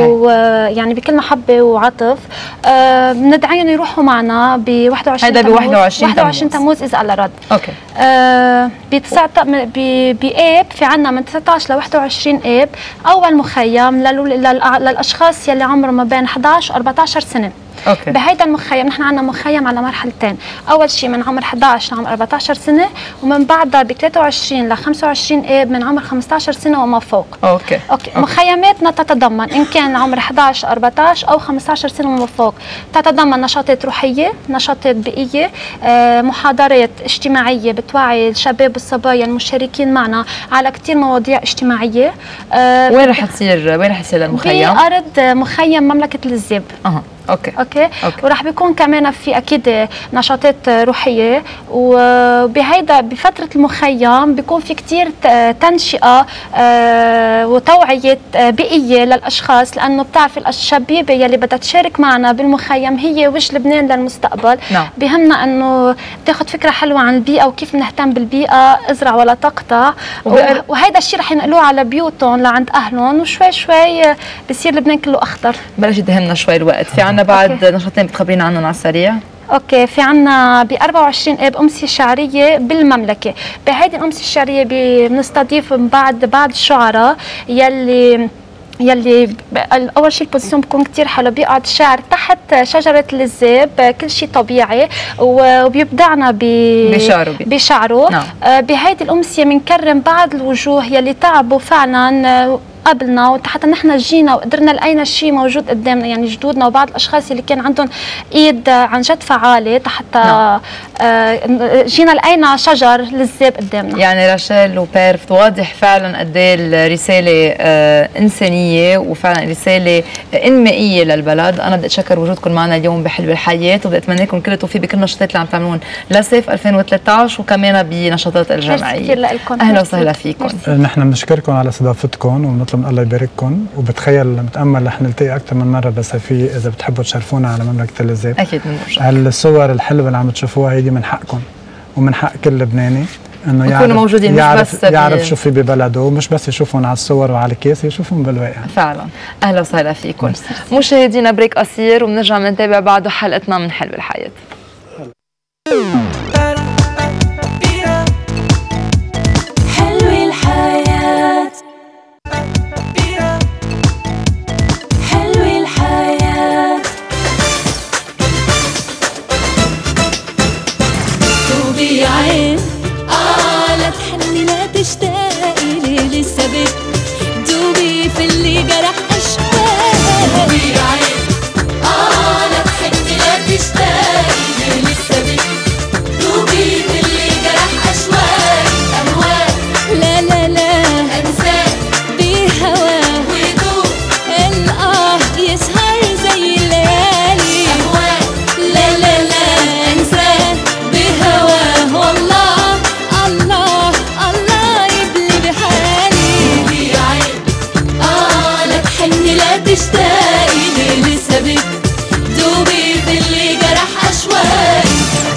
ويعني بكل محبة وعطف. بندعيهم يروحوا معنا ب 21 هيدا ب 21 تموز اذا الله رد. اوكي. بآب في عنا من 19 ل 21 آب اول مخيم للاشخاص يلي عمرهم ما بين 11 و 14 سنه. اوكي. بهيدا المخيم نحن عندنا مخيم على مرحلتين، اول شيء من عمر 11 لعمر 14 سنه، ومن بعدها ب 23 ل 25 اب من عمر 15 سنه وما فوق. اوكي. مخيماتنا تتضمن ان كان عمر 11 14 او 15 سنه وما فوق، تتضمن نشاطات روحيه، نشاطات بيئيه، محاضرات اجتماعيه بتوعي الشباب والصبايا المشاركين معنا على كثير مواضيع اجتماعيه. وين رح يصير المخيم؟ بأرض مخيم مملكه الذئب. اوكي. وراح بيكون كمان في اكيد نشاطات روحيه، وبهيدا بفتره المخيم بيكون في كثير تنشئه وتوعيه بيئيه للاشخاص، لانه بتعرفي الشبيبه يلي بدها تشارك معنا بالمخيم هي وجه لبنان للمستقبل. بهمنا انه تاخذ فكره حلوه عن البيئه وكيف نهتم بالبيئه، ازرع ولا تقطع، وهيدا الشيء رح ينقلوه على بيوتهم لعند اهلهم، وشوي شوي بصير لبنان كله اخضر. بلش يدهمنا شوي الوقت. في عنا بعد نشاطين بتخبرينا عنهم على السريع؟ اوكي. في عنا ب 24 اب امسيه شعريه بالمملكه. بهيدي الامسيه الشعريه بنستضيف بعض الشعراء يلي اول شيء البوزيسيون بكون كثير حلو، بيقعد الشاعر تحت شجره الذئب، كل شيء طبيعي، وبيبدعنا بشعره. نعم. بهيدي الامسيه بنكرم بعض الوجوه يلي تعبوا فعلا قبلنا، وحتى نحن جينا وقدرنا لقينا شيء موجود قدامنا، يعني جدودنا وبعض الاشخاص اللي كان عندهم ايد عن جد فعاله حتى جينا لقينا شجر للذاب قدامنا. يعني راشيل وبيرف واضح فعلا قد ايه الرساله انسانيه وفعلا رساله انمائيه للبلد. انا بدي اتشكر وجودكم معنا اليوم بحلو الحياه، وبدي اتمنى لكم كل التوفيق بكل النشاطات اللي عم تعملون لصيف 2013 وكمان بنشاطات الجمعيه. كثير لكم، اهلا وسهلا فيكم. نحن بنشكركم على استضافتكم وبنطلب من الله يبارككم، وبتخيل متامل رح نلتقي اكثر من مره بالصيفيه اذا بتحبوا تشرفونا على مملكه الذاب. اكيد بنرجع. الصور الحلوه اللي عم تشوفوها هيدي من حقكم ومن حق كل لبناني انه يكونوا موجودين، يعرف شو في ببلده، ومش بس يشوفهم على الصور وعلى الكيس، يشوفهم بالواقع. فعلا. اهلا وسهلا فيكم. مشاهدينا بريك قصير وبنرجع بنتابع بعده حلقتنا من حلو الحياه. حلو الحياة، حلو الحياة. دوبي عين لا تحني لا تشتاقي لي لسه دوبي في اللي جرح أشواقي. دوبي عين لا تحني لا تشتاقي لي لسه دوبي في اللي جرح أشواقي. أهواك لا لا لا أنساك بهواه ويدوب يسهر زي الليالي. أهواك لا لا لا أنساك بهواه والله الله الله يبلي بحالي. دوبي عين لا تحني لا تشتاقي لي لسه دوبي في اللي جرح أشواقي.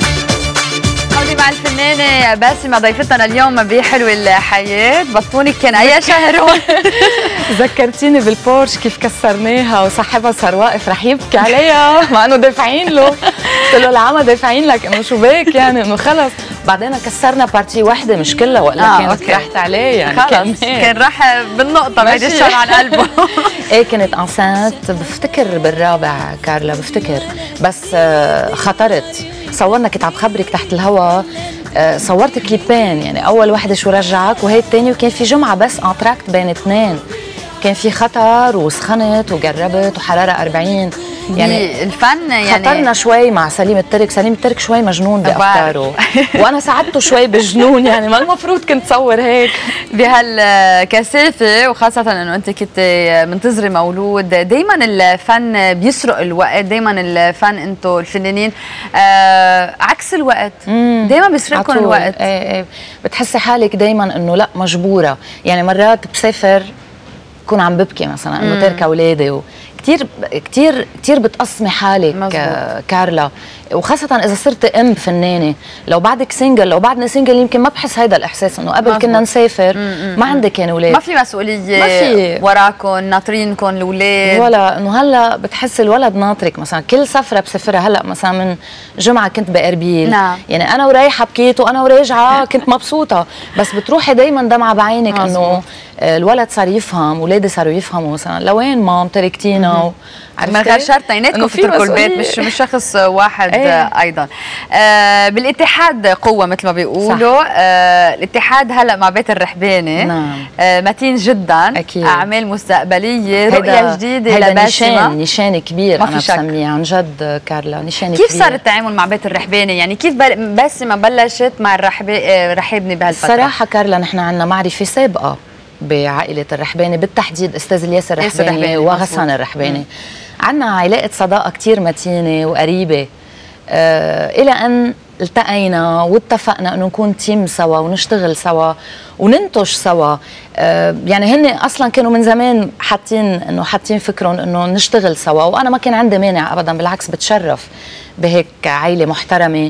مع الفنانة باسمة ضيفتنا اليوم بحلو الحياة. بطونك كان أي شهر؟ ذكرتيني بالبورش كيف كسرناها وصاحبها صار واقف رح يبكي عليها مع انه دافعين له. قلت له العمى دافعين لك انه شو بك يعني انه خلص. بعدين كسرنا بارتي وحده مش كلها ولا كانت راحت عليه يعني خلص كان راح بالنقطة بعد الشر عن قلبه. ايه كانت انسانت بفتكر بالرابع كارلا بفتكر، بس خطرت صورنا كنت عم بخبرك تحت الهواء. صورت كليبين، يعني اول وحده شو رجعك وهي الثانيه، وكان في جمعه بس انتراكت بين اثنين، كان في خطر وسخنت وقربت وحراره 40 يعني الفن يعني خطرنا شوي مع سليم الترك. سليم الترك شوي مجنون بافكاره وانا ساعدته شوي بجنون، يعني ما المفروض كنت تصور هيك بهالكثافه، وخاصه انه انت كنت منتظري مولود. دائما الفن بيسرق الوقت، دائما الفن انتم الفنانين عكس الوقت، دائما بيسرقكم الوقت. ايه بتحسي حالك دائما انه لا مجبوره، يعني مرات بسافر بكون عم ببكي مثلا انه تاركه اولادي كثير كثير كثير بتقسمي حالك كارلا، وخاصة إذا صرت أم فنانة. لو بعدك سنجل، لو بعدنا سنجل يمكن ما بحس هيدا الإحساس إنه قبل كنا نسافر ما عندك يعني أولاد، ما في مسؤولية، ما في وراكم ناطرينكم الأولاد، ولا إنه هلا بتحس الولد ناطرك. مثلا كل سفرة بسافرها هلا مثلا من جمعة كنت بأربيل، نعم. يعني أنا ورايحة بكيت وأنا وراجعة كنت مبسوطة، بس بتروحي دايما دمعة بعينك إنه الولد صار يفهم، أولادي صاروا يفهموا مثلا لوين مام تركتينا من غير شرط اثنيناتكم تتركوا البيت، مش شخص واحد. ايضا بالاتحاد قوه مثل ما بيقولوا. الاتحاد هلا مع بيت الرحباني. نعم. متين جدا. أكيد. اعمال مستقبليه، رؤيه جديده لباسمة. نشان كبير انا بسميه عن جد كارلا، نشان كيف كبير. صار التعامل مع بيت الرحباني؟ يعني كيف باسمة بلشت مع رحابني بهالفتره؟ صراحه كارلا نحن عندنا معرفه سابقه بعائله الرحباني، بالتحديد استاذ الياسر الرحباني وغسان الرحباني. عندنا علاقه صداقه كثير متينه وقريبه، الى ان التقينا واتفقنا انه نكون تيم سوا ونشتغل سوا وننتج سوا. يعني هن اصلا كانوا من زمان حاطين فكرهم انه نشتغل سوا، وانا ما كان عندي مانع ابدا، بالعكس بتشرف بهيك عائله محترمه.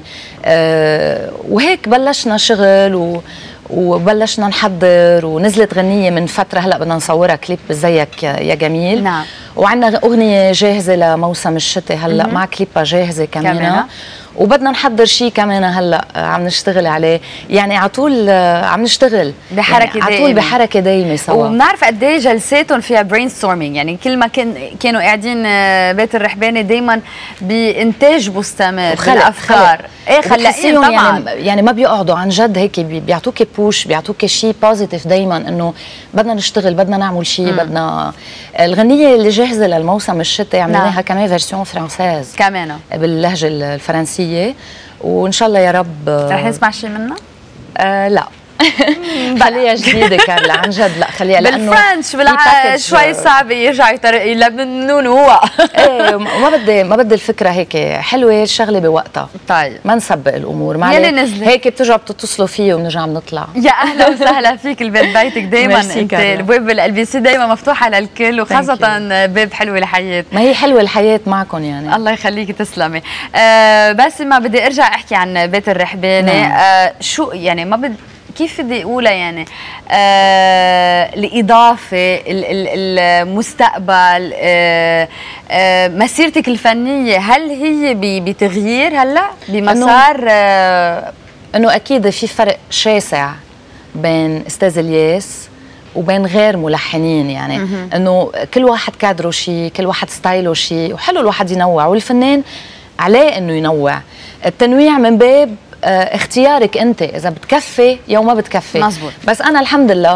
وهيك بلشنا شغل وبلشنا نحضر، ونزلت غنية من فترة هلا بدنا نصورها كليب زيك يا جميل. نعم. وعندنا أغنية جاهزة لموسم الشتاء هلا مع كليبها جاهزة كمان. وبدنا نحضر شيء كمان هلا عم نشتغل عليه، يعني على طول عم نشتغل بحركه يعني على طول بحركه دايمه سوا. وبنعرف قد ايه جلساتهم فيها برين ستورمينج، يعني كل ما كانوا قاعدين بيت الرحباني دايما بانتاج مستمر بالافكار. ايه خلاقين طبعا يعني ما بيقعدوا عن جد هيك بيعطوك بوش، بيعطوك شيء بوزيتيف دايما انه بدنا نشتغل، بدنا نعمل شيء، بدنا. الغنيه اللي جاهزه للموسم الشتاء عملناها كمان فيرسيون فرانسيز كمان باللهجه الفرنسيه، وان شاء الله يا رب رح نسمع شيء منها؟ لا خليها جديده كارلا عن جد، لا خليها لانه بالفرنش شوي صعب يرجعوا يلبنون هو. ايه ما بدي الفكره هيك حلوه الشغله بوقتها. طيب ما نسبق الامور يلي هيك بترجعوا بتتصلوا فيي وبنرجع بنطلع. يا اهلا وسهلا فيك، البيت بيتك دايما، انت البواب LBC دايما مفتوحه للكل، وخاصه باب حلوه الحياه. ما هي حلوه الحياه معكم يعني. الله يخليكي تسلمي. بس ما بدي ارجع احكي عن بيت الرحباني. شو يعني ما بدي كيف بدي اقولها يعني الإضافة، المستقبل، مسيرتك الفنية، هل هي بتغيير هلا بمسار انه اكيد في فرق شاسع بين استاذ الياس وبين غير ملحنين، يعني انه كل واحد كادره شيء، كل واحد ستايله شيء، وحلو الواحد ينوع، والفنان عليه انه ينوع. التنويع من باب اختيارك انت، اذا بتكفي يوم ما بتكفي. مزبوط. بس انا الحمد لله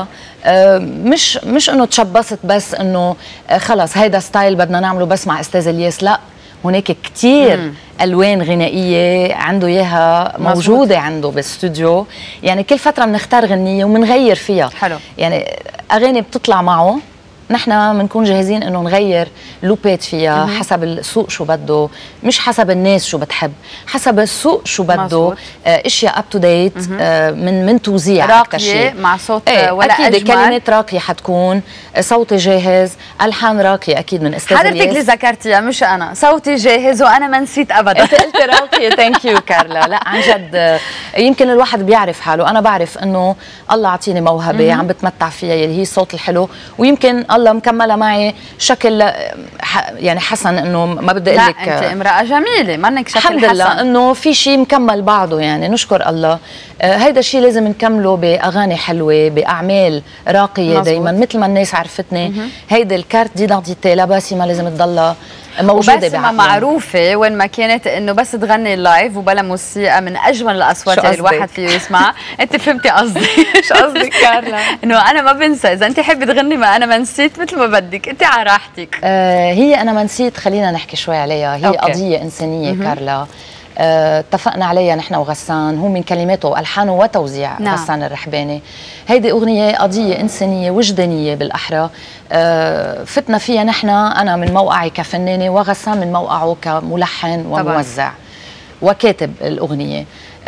مش انه تشبصت بس انه خلص هيدا ستايل بدنا نعمله بس مع استاذ الياس، لا، هناك كتير الوان غنائيه عنده اياها موجوده عنده بالاستوديو، يعني كل فتره بنختار غنيه وبنغير فيها. حلو. يعني اغاني بتطلع معه نحن بنكون جاهزين انه نغير لوبات فيها حسب السوق شو بده، مش حسب الناس شو بتحب، حسب السوق شو بده. اشياء اب تو ديت من توزيع راقيه مع صوت ولا اكيد أجمل. كلمات راقيه حتكون، صوتي جاهز، الحان راقيه اكيد من استاذ الياس. حضرتك اللي ذكرتيها مش انا، صوتي جاهز وانا ما نسيت ابدا. انت قلتي راقيه. ثانك يو كارلا. لا عن جد يمكن الواحد بيعرف حاله، انا بعرف انه الله عطيني موهبه عم بتمتع فيها اللي هي الصوت الحلو، ويمكن الله مكمله معي شكل يعني حسن، انه ما بدي اقول لك لا انت امراه جميله منك شكل الحمد لله انه في شيء مكمل بعضه، يعني نشكر الله. هيدا الشيء لازم نكمله باغاني حلوه، باعمال راقيه دائما، مثل ما الناس عرفتني هيدا الكارت ديدنتيتي لا باسمه لازم تضلها موجوده وبسمة معروفه وين ما كانت، انه بس تغني لايف وبلا موسيقى من اجمل الاصوات اللي الواحد فيه يسمعها. انت فهمتي قصدي؟ شو قصدك كارلا؟ انه انا ما بنسى، اذا انت حابه تغني ما انا ما نسيت، مثل ما بدك، انت على راحتك. هي انا ما نسيت، خلينا نحكي شوي عليها. هي قضيه انسانيه كارلا، اتفقنا عليها نحن وغسان، هو من كلماته والحانه وتوزيع غسان الرحباني. هيدي اغنيه قضيه انسانيه وجدانيه بالاحرى، فتنا فيها نحن، انا من موقعي كفنانه وغسان من موقعه كملحن وموزع وكاتب الاغنيه.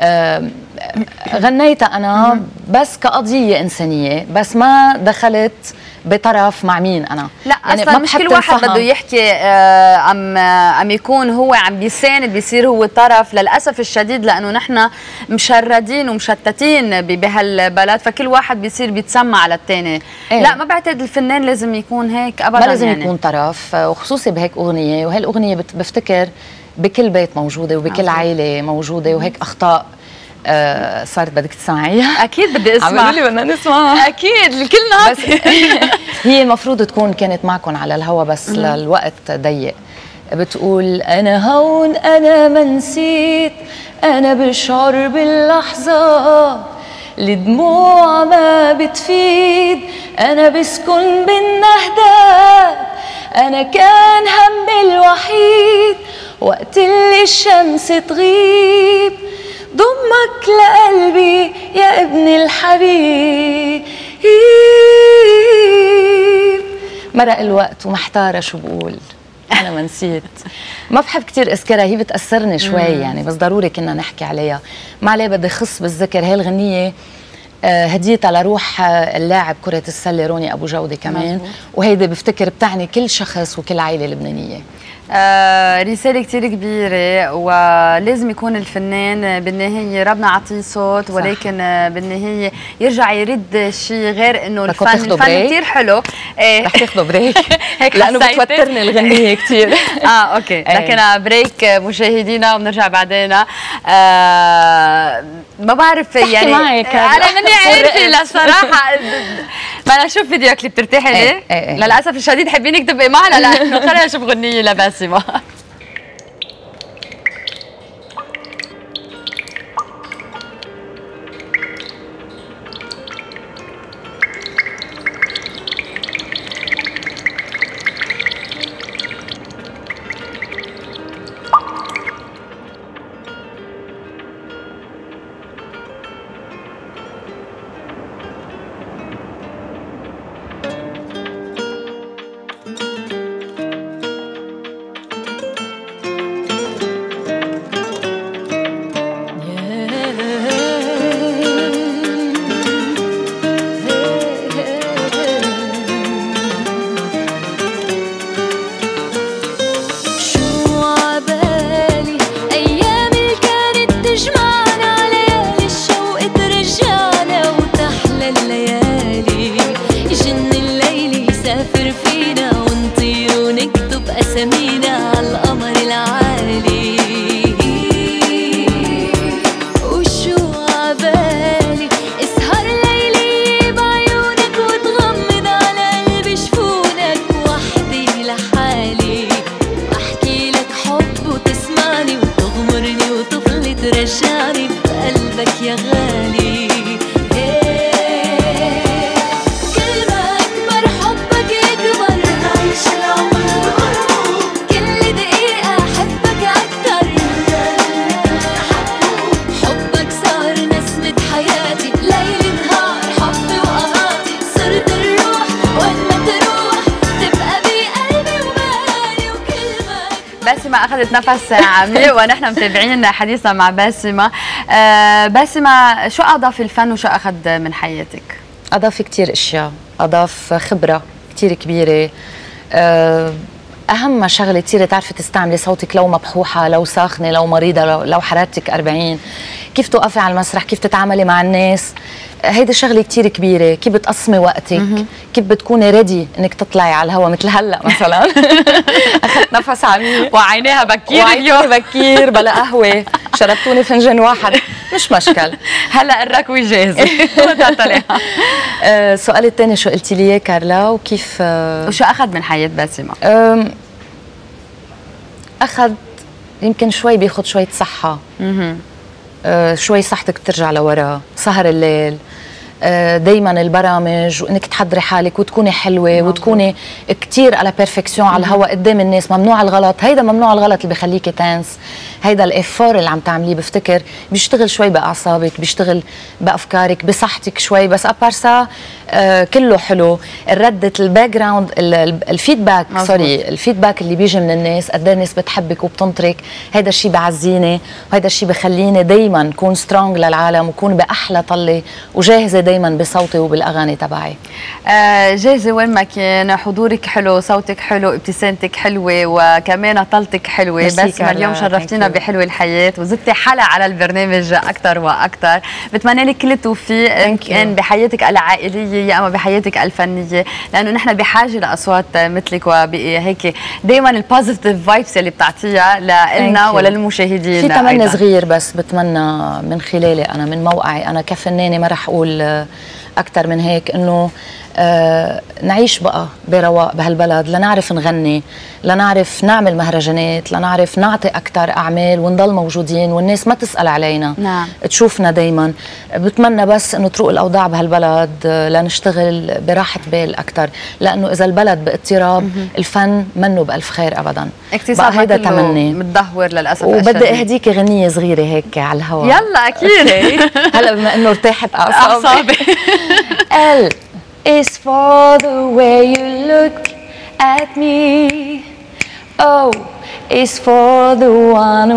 غنيتها انا بس كقضيه انسانيه، بس ما دخلت بطرف مع مين انا. لا يعني اصلا مش كل واحد بده يحكي عم يكون هو عم بيساند، بيصير هو طرف للاسف الشديد، لانه نحن مشردين ومشتتين بهالبلد، فكل واحد بيصير بيتسمع على الثاني. لا ما بعتقد الفنان لازم يكون هيك ابدا، ما لازم يعني يكون طرف، وخصوصي بهيك اغنيه. وهالاغنيه بفتكر بكل بيت موجوده وبكل عائله موجوده، وهيك اخطاء صارت بدك تسمعيها. اكيد بدي اسمع. عملوا لي بدنا نسمعها اكيد الكل بس هي المفروض تكون كانت معكم على الهوا، بس للوقت ضيق. بتقول انا هون انا ما نسيت، انا بشعر باللحظات الدموع ما بتفيد، انا بسكن بالنهدات، انا كان همي الوحيد وقت اللي الشمس تغيب، ضمك لقلبي يا ابن الحبيب. مرق الوقت ومحتارة شو بقول، أنا ما نسيت، ما بحب كتير أذكرها، هي بتأثرني شوي يعني، بس ضروري كنا نحكي عليها. ما عليه بدي خص بالذكر هاي الغنية هديتها لروح اللاعب كرة السلة روني أبو جودة كمان، وهيدي بفتكر بتعني كل شخص وكل عائلة لبنانية. رسالة كتير كبيرة، ولازم يكون الفنان بالنهاية ربنا عطيه صوت، ولكن بالنهاية يرجع يرد شيء غير انه الفن كتير حلو. رح تاخذوا بريك لانه بتوترني الغنية كتير. اوكي، لكن بريك مشاهدينا وبنرجع بعدين. ما بعرف يعني انا ماني عارفة للصراحة. بدنا نشوف فيديو كليب ترتاحي ليه؟ للاسف الشديد حابينك تبقي معنا لانه خلينا نشوف غنية لباسمة. باسمة أخذت نفس عميق ونحن متابعين حديثنا مع باسمة. باسمة، شو أضاف الفن وشو أخذ من حياتك؟ أضاف كتير أشياء، أضاف خبرة كتير كبيرة. أهم شغلة تصيري تعرفي تستعملي صوتك، لو مبحوحة لو ساخنة لو مريضة لو حرارتك 40، كيف توقفي على المسرح، كيف تتعاملي مع الناس. هيدي شغله كتير كبيره، كيف بتقسمي وقتك، كيف بتكوني ريدي انك تطلعي على الهواء مثل هلا مثلا. اخذت نفس عميق وعينيها بكير اليوم، بكير بلا قهوه، شربتوني فنجان واحد مش مشكل. هلا الركوي جاهزه. السؤال الثاني شو قلتي لي يا كارلا؟ وكيف وشو اخذ من حياه باسمة؟ اخذ يمكن شوي، بياخذ شويه صحه، شوي صحتك بترجع لورا، سهر الليل، دايما البرامج، وانك تحضري حالك وتكوني حلوه وتكوني كثير على بيرفكسيون على الهواء قدام الناس. ممنوع الغلط، هيدا ممنوع الغلط اللي بخليكي تنس. هيدا الافور اللي عم تعمليه بفتكر بيشتغل شوي باعصابك، بيشتغل بافكارك، بصحتك شوي، بس ابارسا كله حلو. الردة الباك جراوند، الفيدباك، سوري، الفيدباك اللي بيجي من الناس، قد ايه الناس بتحبك وبتنطرك، هيدا الشيء بعزيني، وهيدا الشيء بخليني دايما كون سترونج للعالم وكون باحلى طله وجاهزه دايما بصوتي وبالاغاني تبعي. جاهزه وين ما كان، حضورك حلو، صوتك حلو، ابتسامتك حلوه، وكمان طلتك حلوه. بس اليوم شرفتينا بحلوة الحياه وزدتي حلا على البرنامج اكثر واكثر. بتمنى لك كل التوفيق كان بحياتك العائليه يا اما بحياتك الفنيه، لانه نحن بحاجه لاصوات مثلك وهيك دائما البوزيتيف فايبس اللي بتعطيها لنا وللمشاهدين. في تمني صغير بس بتمنى من خلالي انا، من موقعي انا كفنانه، ما رح اقول اكثر من هيك، انه نعيش بقى برواق بهالبلد، لنعرف نغني، لنعرف نعمل مهرجانات، لنعرف نعطي اكثر اعمال ونضل موجودين والناس ما تسال علينا. نعم. تشوفنا دايما. بتمنى بس انه تروق الاوضاع بهالبلد لنشتغل براحه بال اكثر، لانه اذا البلد باضطراب الفن منه بالف خير ابدا. بقى هيدا تمني متدهور للاسف. وبدي اهديكي غنيه صغيره هيك على الهواء. يلا اكيد. هلا بما انه ارتاحت اعصابي. L is for the way you look at me. O is for the one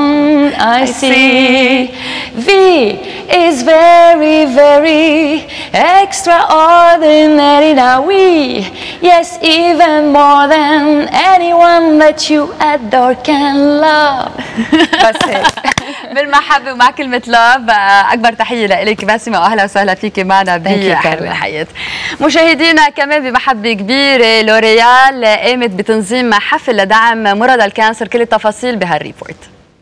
I see. V is very, very extraordinary now we, yes, even more than anyone that you adore can love. بس هيك. بالمحبة ومع كلمة لاف. أكبر تحية لك باسمة وأهلا وسهلا فيك معنا بحلوة الحياة. مشاهدينا كمان بمحبة كبيرة لوريال قامت بتنظيم حفل لدعم مرضى الكانسر. كل التفاصيل بهالريبورت.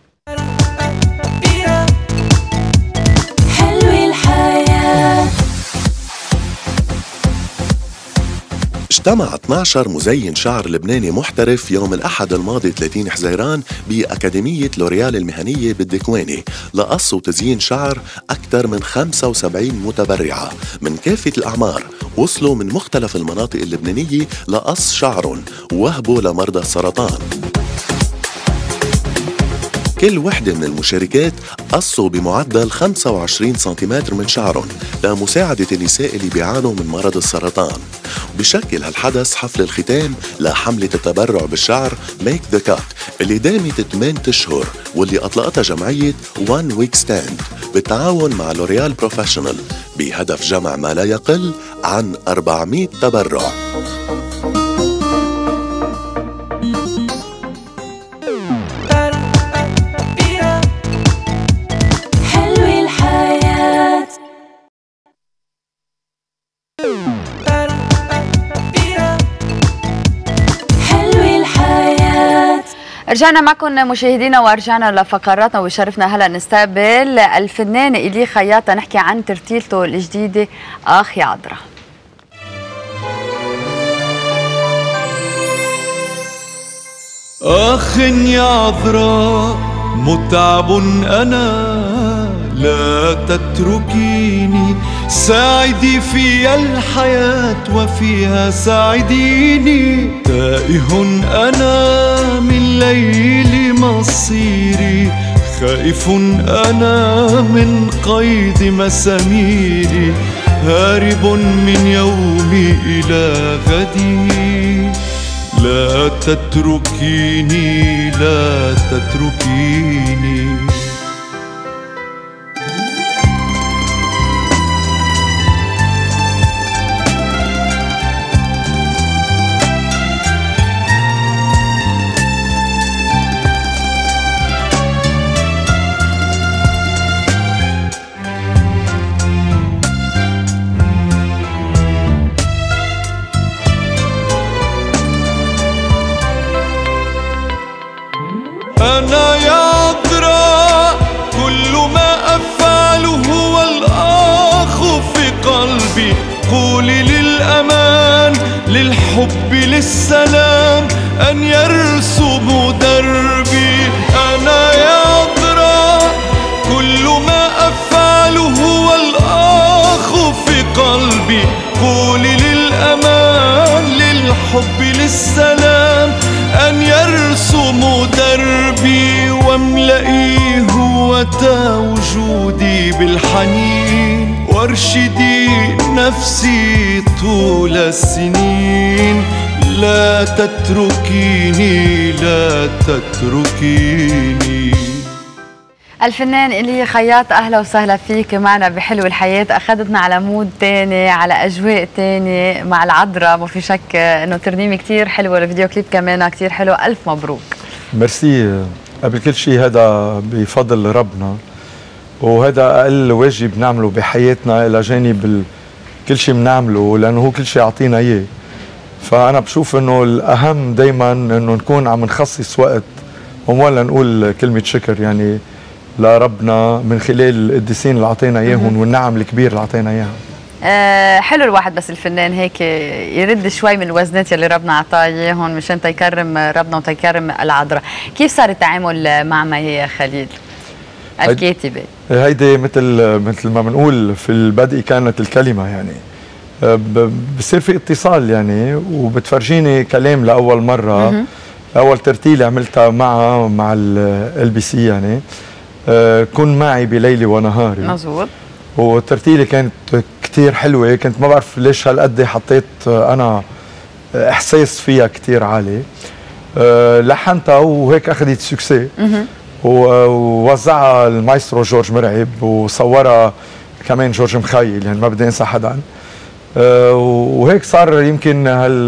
اجتمع 12 مزين شعر لبناني محترف يوم الأحد الماضي 30 حزيران بأكاديمية لوريال المهنية بالدكواني لقص وتزيين شعر أكثر من 75 متبرعة من كافة الأعمار، وصلوا من مختلف المناطق اللبنانية لقص شعرهم ووهبوا لمرضى السرطان. كل وحدة من المشاركات قصوا بمعدل 25 سنتيمتر من شعرهم لمساعدة النساء اللي بيعانوا من مرض السرطان. بشكل هالحدث حفل الختام لحملة التبرع بالشعر ميك ذا كات اللي دامت 8 أشهر، واللي أطلقتها جمعية One Week Stand بالتعاون مع لوريال بروفيشنال بهدف جمع ما لا يقل عن 400 تبرع. رجعنا معكم مشاهدينا ورجعنا لفقراتنا وشرفنا هلا نستقبل الفنان إلي خياط نحكي عن ترتيلته الجديدة آخ يا عذرا. آخ يا عذرا متعب أنا لا تتركيني، ساعدي في الحياة وفيها ساعديني، تائه أنا من ليل مصيري، خائف أنا من قيد مساميري، هارب من يومي إلى غدي، لا تتركيني لا تتركيني. أنا يا عذرا كل ما أفعله هو الآخ في قلبي، قولي للأمان للحب للسلام أن يرسم دربي. أنا يا عذرا كل ما أفعله هو الآخ في قلبي، قولي للأمان للحب للسلام أن يرسم دربي، واملئي هوة وجودي بالحنين، وارشدي نفسي طول السنين، لا تتركيني لا تتركيني. الفنان إلي خياط أهلا وسهلا فيك معنا بحلو الحياة. أخذتنا على مود تاني، على أجواء تاني مع العذراء، ما في شك إنه ترنيمة كتير حلوة، الفيديو كليب كمان كتير حلو، ألف مبروك. ميرسي. قبل كل شيء هذا بفضل ربنا، وهذا أقل واجب نعمله بحياتنا إلى جانب كل شيء بنعمله، لأنه هو كل شيء عطينا إياه. فأنا بشوف إنه الأهم دايما إنه نكون عم نخصص وقت ولا نقول كلمة شكر يعني لربنا من خلال القديسين اللي عطينا اياهم والنعم الكبير اللي عطينا اياها. حلو الواحد بس الفنان هيك يرد شوي من الوزنات اللي ربنا عطاه اياهم مشان تيكرم ربنا وتيكرم العذراء. كيف صار التعامل مع مي خليل الكاتبه؟ هيدي مثل ما بنقول في البدء كانت الكلمه، يعني بصير في اتصال يعني، وبتفرجيني كلام لاول مره. اول ترتيله عملتها معها مع LBC يعني كن معي بليلي ونهاري. مظبوط. والترتيله كانت كثير حلوه، كنت ما بعرف ليش هالقد حطيت انا احساس فيها كثير عالي. لحنتها وهيك اخذت سكسي، ووزعها المايسترو جورج مرعب، وصورها كمان جورج مخيل، يعني ما بدي انسى حدا. وهيك صار يمكن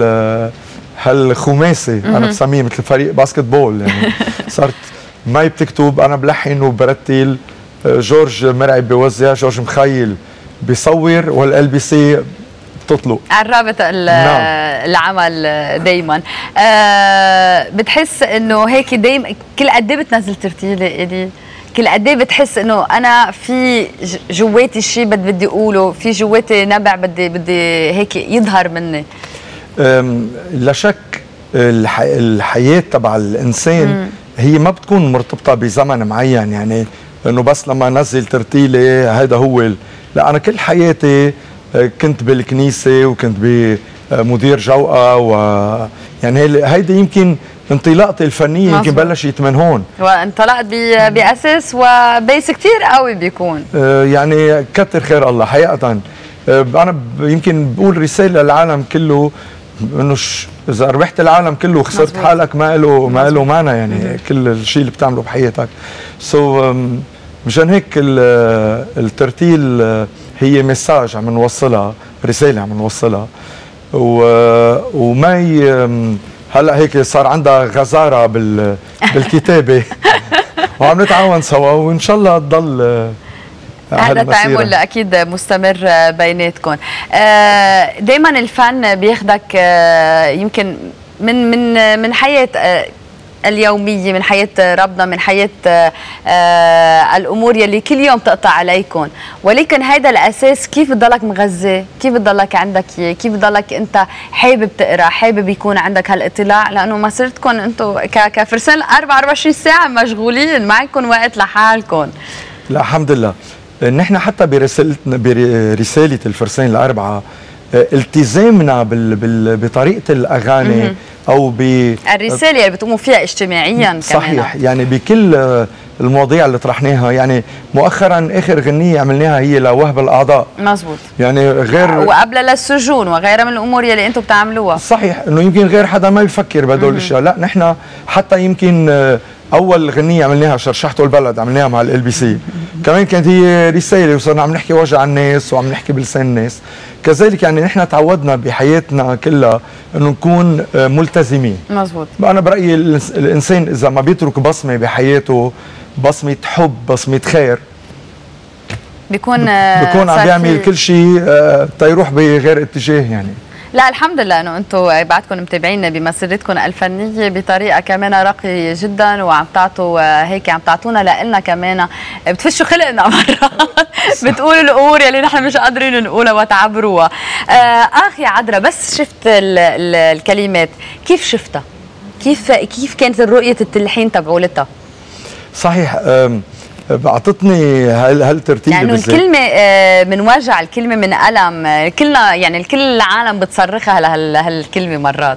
هالخماسي انا بسميه مثل فريق باسكت بول، يعني صارت مي بتكتب، انا بلحن وبرتل، جورج مرعي بيوزع، جورج مخيل بيصور، والLBC بتطلق الرابط العمل دايما. بتحس انه هيك دايما كل قد ايه بتنزل ترتيله الي؟ كل قد ايه بتحس انه انا في جواتي شيء بدي اقوله، في جواتي نبع بدي هيك يظهر مني؟ لا شك الحياه تبع الانسان هي ما بتكون مرتبطه بزمن معين، يعني انه بس لما انزل ترتيله هذا هو لا، انا كل حياتي كنت بالكنيسه وكنت بمدير جوقه، و يعني هيدي يمكن انطلاقتي الفنيه يمكن بلشت من هون، وانطلقت باساس وبيس كثير قوي بيكون. يعني كتر خير الله حقيقه. انا يمكن بقول رساله للعالم كله، انه اذا ربحت العالم كله خسرت حالك ما له معنى، يعني كل الشيء اللي بتعمله بحياتك. مشان هيك الترتيل هي مساج عم نوصلها، رساله عم نوصلها، وما هلا هيك صار عندها غزاره بالكتابه وعم نتعاون سوا، وان شاء الله تضل هذا تعامل اكيد مستمر بيناتكم. دائما الفن بياخدك يمكن من حياه اليوميه، من حياه ربنا، من حياه الامور يلي كل يوم تقطع عليكم، ولكن هذا الاساس كيف بتضلك مغذي؟ كيف بتضلك عندك كيف بتضلك انت حابب تقرا، حابب يكون عندك هالاطلاع؟ لانه مسيرتكم انتم كفرسان 24 ساعه مشغولين، ما عندكم وقت لحالكم. لا الحمد لله. نحن حتى برسالة الفرسان الأربعة التزامنا بطريقة الأغاني أو الرسالة اللي بتقوموا فيها اجتماعيا كمان. صحيح، يعني بكل المواضيع اللي طرحناها، يعني مؤخرا آخر غنية عملناها هي لوهب الأعضاء. مزبوط. يعني غير وقبل للسجون وغيرها من الأمور يلي أنتم بتعملوها. صحيح، إنه يمكن غير حدا ما يفكر بهدول الأشياء، لا نحن حتى يمكن أول غنية عملناها شرشحتوا البلد عملناها مع الLBC، كمان كانت هي رسالة، وصرنا عم نحكي وجع الناس وعم نحكي بلسان الناس. كذلك يعني نحن تعودنا بحياتنا كلها إنه نكون ملتزمين. مزبوط. أنا برأيي الإنسان إذا ما بيترك بصمة بحياته، بصمة حب، بصمة خير، بيكون عم بيعمل كل شيء تيروح بغير اتجاه يعني. لا الحمد لله انه انتم بعدكم متابعينا بمسيرتكم الفنيه بطريقه كمان راقيه جدا، وعم تعطوا هيك عم تعطونا لنا كمان، بتفشوا خلقنا مرات بتقولوا الامور يلي نحن مش قادرين نقولها وتعبروها. اخي عذرا، بس شفت الكلمات كيف شفتها؟ كيف كانت رؤيه التلحين تبعولتها؟ صحيح، بعطتني هالترتيب يعني الكلمة من وجع، الكلمة من ألم، كلنا يعني الكل العالم بتصرخها لهالكلمة مرات.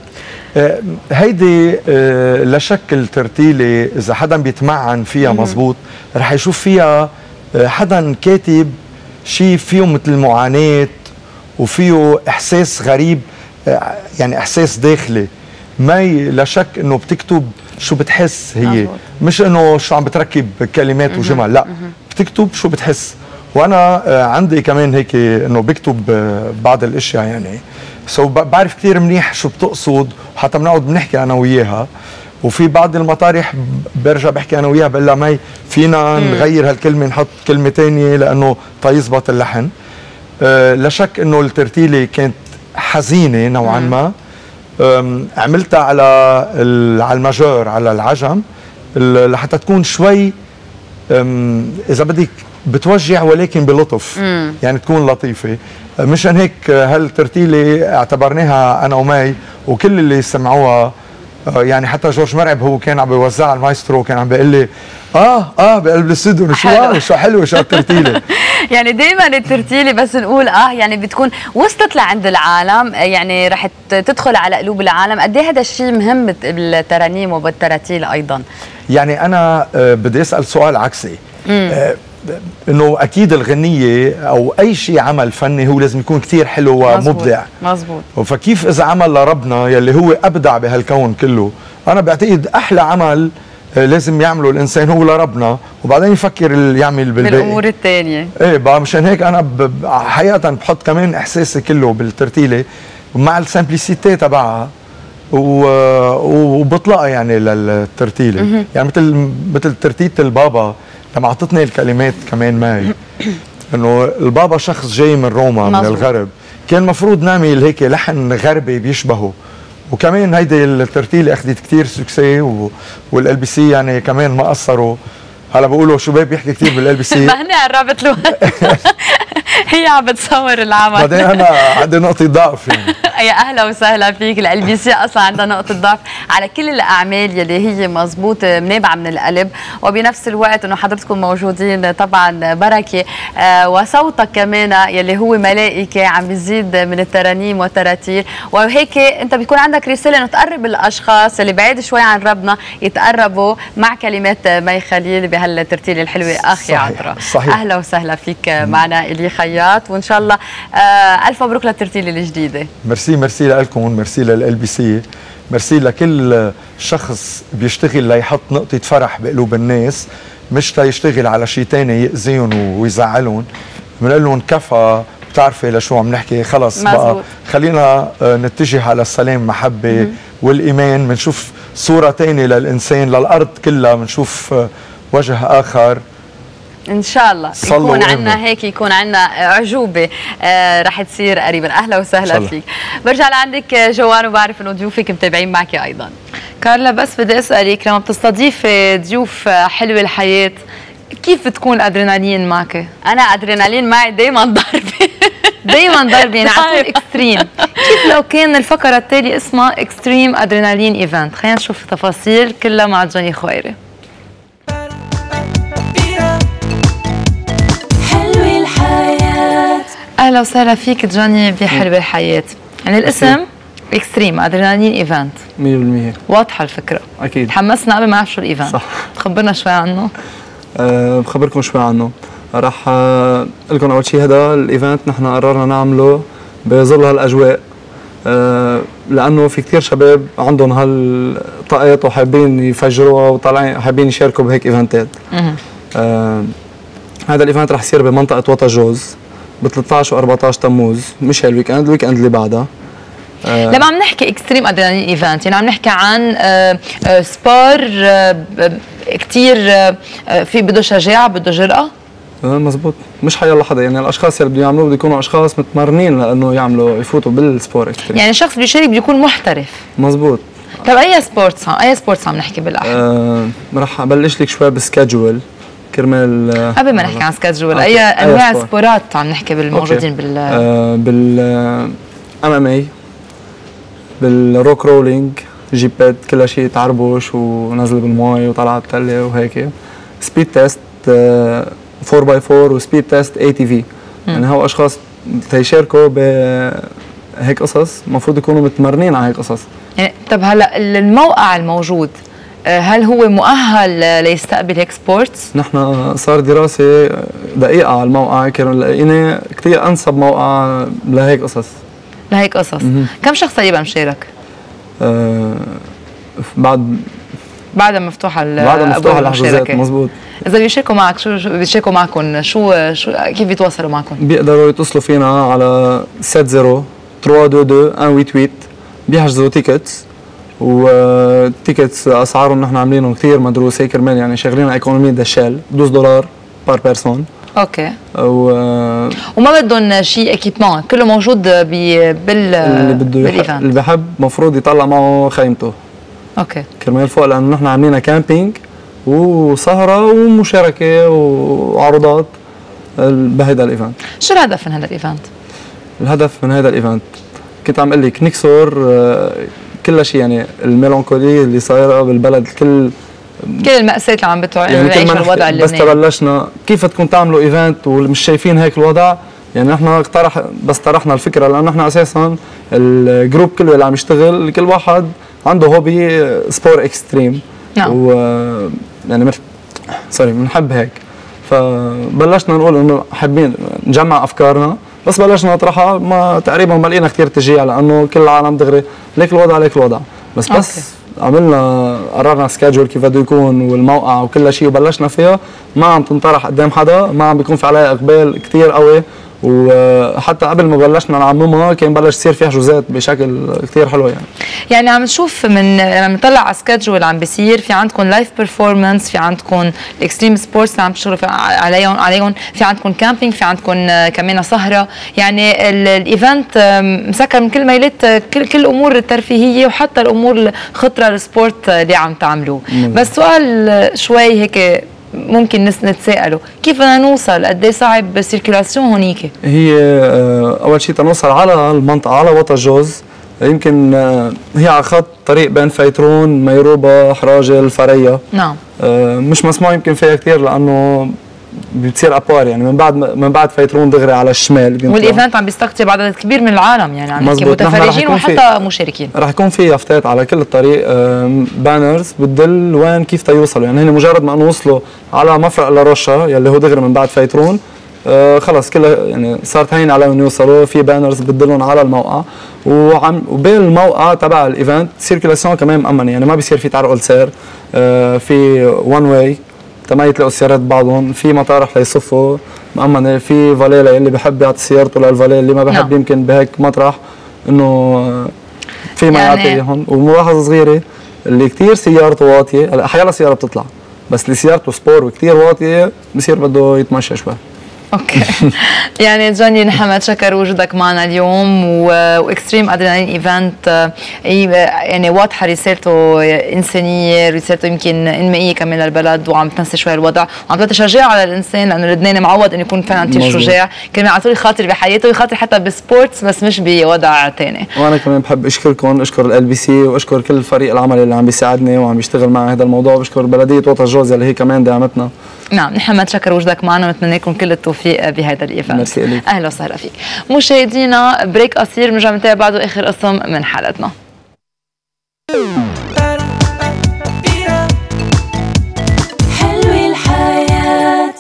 هيدي لا شك الترتيلة إذا حدا بيتمعن فيها مزبوط رح يشوف فيها حدا كاتب شيء فيه مثل معاناة وفيه إحساس غريب، يعني إحساس داخلي. ما لا شك إنه بتكتب شو بتحس هي، مش انه شو عم بتركب كلمات وجمل، لا بتكتب شو بتحس. وانا عندي كمان هيك انه بكتب بعض الاشياء، يعني بعرف كثير منيح شو بتقصد، وحتى بنقعد بنحكي انا وياها، وفي بعض المطارح برجع بحكي انا وياها بقول لها مي فينا نغير هالكلمه نحط كلمه ثانيه لانه تيزبط اللحن. لا شك انه الترتيله كانت حزينه نوعا ما، عملتها على الماجور على العجم لحتى تكون شوي اذا بدك بتوجع ولكن بلطف، يعني تكون لطيفه. مشان هيك هالترتيله اعتبرناها انا ومي وكل اللي سمعوها، يعني حتى جورج مرعب هو كان عم بيوزعها على المايسترو، كان عم بيقول لي بقلب الاستوديو شو حلوه شو الترتيله. يعني دائما الترتيله بس نقول يعني بتكون وصلت لعند العالم، يعني رح تدخل على قلوب العالم. قد ايه هذا الشيء مهم بالترانيم وبالتراتيل ايضا؟ يعني انا بدي اسال سؤال عكسي، انه اكيد الغنيه او اي شيء عمل فني هو لازم يكون كثير حلو ومبدع. مزبوط. فكيف اذا عمل لربنا يلي هو ابدع بهالكون كله، انا بعتقد احلى عمل لازم يعمله الانسان هو لربنا وبعدين يفكر يعمل بالباقي بالامور الثانيه. ايه بقى مشان هيك انا حقيقه بحط كمان احساسي كله بالترتيله مع السمبليسيتي تبعها وبطلقها يعني للترتيله. يعني مثل ترتيله البابا لما اعطتني الكلمات كمان معي انه البابا شخص جاي من روما من الغرب، كان المفروض نعمل هيك لحن غربي بيشبهه. وكمان هيدي الترتيله اخذت كثير سكسي والال بي سي يعني كمان ما قصروا. هلا بقولوا شباب بيحكي كثير بالال بي سي ما هن قربت له هي عم بتصور العمل. بعدين انا عندي نقطه ضعف يعني. يا اهلا وسهلا فيك. الال بي سي اصلا عندها نقطه ضعف على كل الاعمال يلي هي مضبوط منابعه من القلب، وبنفس الوقت انه حضرتكم موجودين طبعا بركه. وصوتك كمان يلي هو ملائكه عم بيزيد من الترانيم والتراتيل، وهيك انت بيكون عندك رساله انه تقرب الاشخاص اللي بعيد شوي عن ربنا يتقربوا مع كلمات مي خليل بهالترتيله الحلوه. اخي عطره اهلا وسهلا فيك معنا الي خياط، وان شاء الله الف مبروك للترتيله الجديده. ميرسي لكم، ميرسي للال بي سي، ميرسي لكل شخص بيشتغل ليحط نقطة فرح بقلوب الناس، مش تيشتغل على شيء ثاني يأذيهم ويزعلهم. بنقول لهم كفى، بتعرفي لشو عم نحكي، خلص بقى خلينا نتجه على السلام محبة والإيمان. بنشوف صورة ثانية للإنسان، للأرض كلها بنشوف وجه آخر ان شاء الله. يكون عندنا هيك، يكون عندنا اعجوبه رح تصير قريبا. اهلا وسهلا فيك. برجع لعندك جوان، وبعرف انه ضيوفك متابعين معك ايضا. كارلا بس بدي اسالك، لما بتستضيفي ضيوف حلوه الحياه كيف بتكون الادرينالين معك؟ انا ادرينالين معي دائما ضربه دائما ضربه، يعني على طول اكستريم. كيف لو كان الفقره التاليه اسمها اكستريم ادرينالين ايفنت؟ خلينا نشوف تفاصيل كلها مع جوني خويري. اهلا وسهلا فيك جوني بحلوة الحياة. يعني الاسم اكستريم ادرينالين ايفنت 100%. واضحة الفكرة. اكيد تحمسنا قبل ما نعرف شو الايفنت. صح. خبرنا شوي عنه. بخبركم شوي عنه. راح اقول لكم اول شيء هذا الايفنت نحن قررنا نعمله بظل هالاجواء، لانه في كثير شباب عندهم هالطاقات وحابين يفجروها وطالعين حابين يشاركوا بهيك ايفنتات. هذا الايفنت رح يصير بمنطقة وطا جوز ب 13 و 14 تموز، مش هالويكند، الويكند اللي بعدها. لما عم نحكي اكستريم ادرينالين ايفنت يعني عم نحكي عن سبار كثير في بده شجاعه، بده جرأه. مزبوط، مش حيلا حدا، يعني الاشخاص اللي بده يعملوه بده يكونوا اشخاص متمرنين لانه يفوتوا بالسبور اكستريم. يعني الشخص اللي بيشارك بده يكون محترف. مزبوط. طيب اي سبورتس عم نحكي بالاحرى؟ رح ابلش لك شوي بسكادجول كرمال قبل ما نحكي عن سكادجول. اي انواع سبورات عم نحكي بالموجودين بال MMA، بالروك رولينج، جيبات، كل شيء تعربش ونزل بالمي وطلع بتله وهيك. سبيد تيست 4x4 وسبيد تيست ATV. يعني هو اشخاص تيشاركوا بهيك قصص المفروض يكونوا متمرنين على هيك قصص. يعني طب هلا الموقع الموجود هل هو مؤهل ليستقبل هيك سبورتس؟ نحن صار دراسة دقيقة على الموقع، كان لقينا كثير أنسب موقع لهيك قصص. لهيك قصص. كم شخص تقريبا مشارك؟ بعد مفتوحة الحجوزات. مزبوط. إذا بيشاركوا معك شو بيشاركوا معكم؟ شو كيف بيتواصلوا معكم؟ بيقدروا يتصلوا فينا على 70 322 188، بيحجزوا تيكتس، والتيكتس اسعارهم نحن عاملينهم كثير مدروسه كرمال يعني شغالين على ايكونومي دشال $12 بار بيرسون. اوكي. وما بدهم شيء اكيبمون، كله موجود بالايفنت. اللي بحب مفروض يطلع معه خيمته. اوكي. كرمال فوق، لانه نحن عاملينها كامبينج وسهره ومشاركه وعروضات بهذا الايفنت. شو الهدف من هذا الايفنت؟ الهدف من هذا الايفنت كنت عم اقول لك نكسر كل شيء، يعني الميلانكولي اللي صايره بالبلد، كل المأساة اللي عم بتعيشها الوضع اللبناني. بس بلشنا كيف تكون تعملوا ايفنت ومش شايفين هيك الوضع. يعني نحن طرحنا الفكره، لانه نحن اساسا الجروب كله اللي عم يشتغل كل واحد عنده هوبي سبور اكستريم. نعم. يعني بنحب هيك، فبلشنا نقول انه حابين نجمع افكارنا، بس بلشنا نطرحها تقريبا ما لقينا كثير تشجيع، لانه كل العالم دغري ليك الوضع ليك الوضع. بس عملنا قررنا سكادجول كيف بده يكون والموقع وكل شيء وبلشنا فيها، ما عم تنطرح قدام حدا، ما عم بيكون في عليها اقبال كثير قوي، وحتى قبل ما بلشنا نعممها كان بلش يصير فيها حجوزات بشكل كثير حلو يعني عم نشوف من لما نطلع على سكادجول عم بيصير في عندكم لايف بيرفورمانس، في عندكم الاكستريم سبورتس اللي عم تشتغلوا عليهم، في عندكم كامبينج، في عندكم كمان سهره، يعني الايفنت مسكر من كل ميلات كل الامور الترفيهيه وحتى الامور الخطره السبورت اللي عم تعملوه. بس سؤال شوي هيك ممكن نتساءلوا، كيف بدنا نوصل؟ قد ايه صعب السيركيلاسيون هونيك؟ هي اول شيء تنوصل على المنطقه على وطا جوز، يمكن هي على خط طريق بين فيترون، ميروبا، حراجل، فريا. نعم. مش مسموع يمكن فيها كثير لانه بتصير ابار، يعني من بعد فيترون دغري على الشمال. والايفنت عم بيستقطب عدد كبير من العالم، يعني عم نحكي متفرجين وحتى مشاركين. رح يكون في يافطات على كل الطريق، بانرز بتدل وين كيف تيوصلوا، يعني هن مجرد ما انه وصلوا على مفرق لاروشا يلي هو دغري من بعد فيترون خلص كلها يعني صارت هين عليهم يوصلوا، في بانرز بتدلهم على الموقع، وبالموقع تبع الايفنت سيركيلاسيون كمان مأمن، يعني ما بيصير في تعرقل سير، في وان واي تما يتلاقوا السيارات بعضهم، في مطارح ليصفوا مأمنة، في فاليه اللي بحب يعطي سيارته للفاليه، اللي ما بحب يمكن بهيك مطرح انه في ما يعطي اياهم. وملاحظه صغيره، اللي كثير سيارته واطيه، هلا احيانا سياره بتطلع، بس اللي سيارته سبور وكثير واطيه بصير بده يتمشى شوي. اوكي. يعني جوني نحن شكر وجودك معنا اليوم، واكستريم ادرينالين ايفنت يعني واضحه رسالته انسانيه، رسالته يمكن انمائيه كمان للبلد، وعم تنسي شوي الوضع، وعم تشجع على الانسان، لانه اللبناني معود انه يكون فعلا كثير شجاع، كلمه على طول خاطر بحياته ويخاطر حتى بسبورتس بس مش بوضع ثاني. وانا كمان بحب اشكركم، اشكر ال بي سي، واشكر كل فريق العمل اللي عم بيساعدني وعم بيشتغل معي هذا الموضوع، وبشكر بلديه وطا جوز اللي هي كمان دعمتنا. نعم، نحن بنتشكر وجودك معنا ونتمنى لكم كل التوفيق بهذا الايفنت. اهلا وسهلا فيك. مشاهدينا بريك قصير بنرجع نتابع بعده اخر قسم من حلقتنا. حلوي الحياة.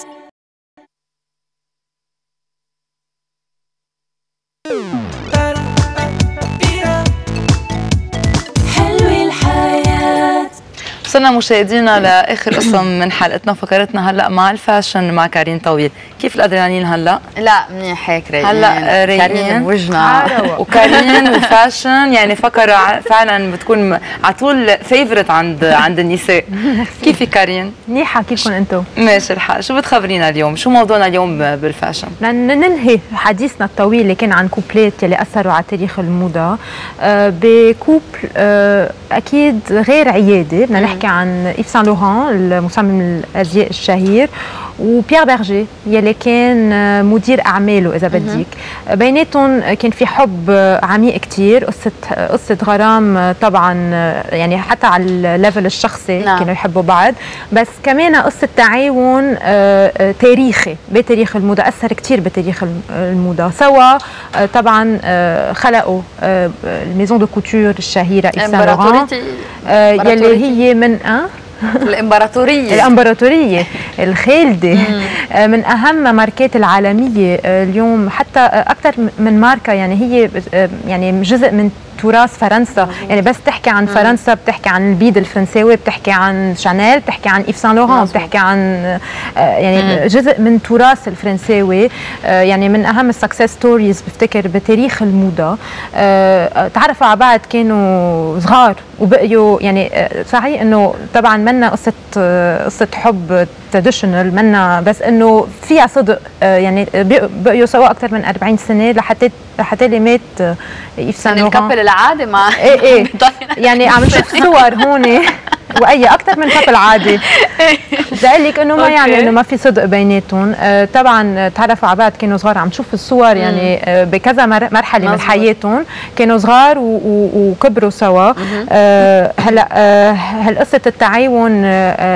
حلوي الحياة. وصلنا مشاهدينا لاخر قسم من حلقتنا، فكرتنا هلا مع الفاشن مع كارين طويل. كيف الادرينالين هلا؟ لا منيح هيك رايقين. هلا رايقين كارين بوجنا وكارين وفاشن، يعني فكره فعلا بتكون على طول فيفورت عند النساء. كيف كارين؟ منيحه، كيفكم انتم؟ ماشي الحال. شو بتخبرينا اليوم؟ شو موضوعنا اليوم بالفاشن؟ ننهي حديثنا الطويل اللي كان عن كوبلات اللي اثروا على تاريخ الموضه بكوبل اكيد غير عيادي. بدنا نحكي عن إيف سان لوران المصمم الازياء الشهير، وبيير بيرجي يلي كان مدير اعماله اذا بديك. بيناتهم كان في حب عميق كثير، قصه غرام طبعا، يعني حتى على الليفل الشخصي كانوا يحبوا بعض، بس كمان قصه تعاون تاريخي بتاريخ الموضه، اثر كثير بتاريخ الموضه. سوا طبعا خلقوا الميزون دو كوتور الشهيره إيف سان لوران يلي هي من الامبراطوريه الخالده، من اهم ماركات العالميه اليوم، حتى اكثر من ماركه، يعني هي يعني جزء من تراث فرنسا. يعني بس تحكي عن فرنسا بتحكي عن البيد الفرنساوي، بتحكي عن شانيل، بتحكي عن إيف سان لوران، بتحكي عن يعني جزء من تراث الفرنساوي، يعني من اهم السكسس ستوريز بفتكر بتاريخ الموضه. تعرفوا على بعض كانوا صغار وبقيوا، يعني صحيح انه طبعا منا قصه حب تراديشنال، منا بس انه فيها صدق، يعني بقيوا سوا اكثر من 40 سنه لحتى اللي مات إيف سان لوران. الكابل العادي مع ايه يعني عم نشوف صور هون واي اكثر من كابل عادي. بدي اقول لك انه ما يعني انه ما في صدق بيناتهم. طبعا تعرفوا على بعض كانوا صغار، عم نشوف الصور يعني بكذا مرحله من حياتهم، كانوا صغار وكبروا سوا. هلا هالقصه التعاون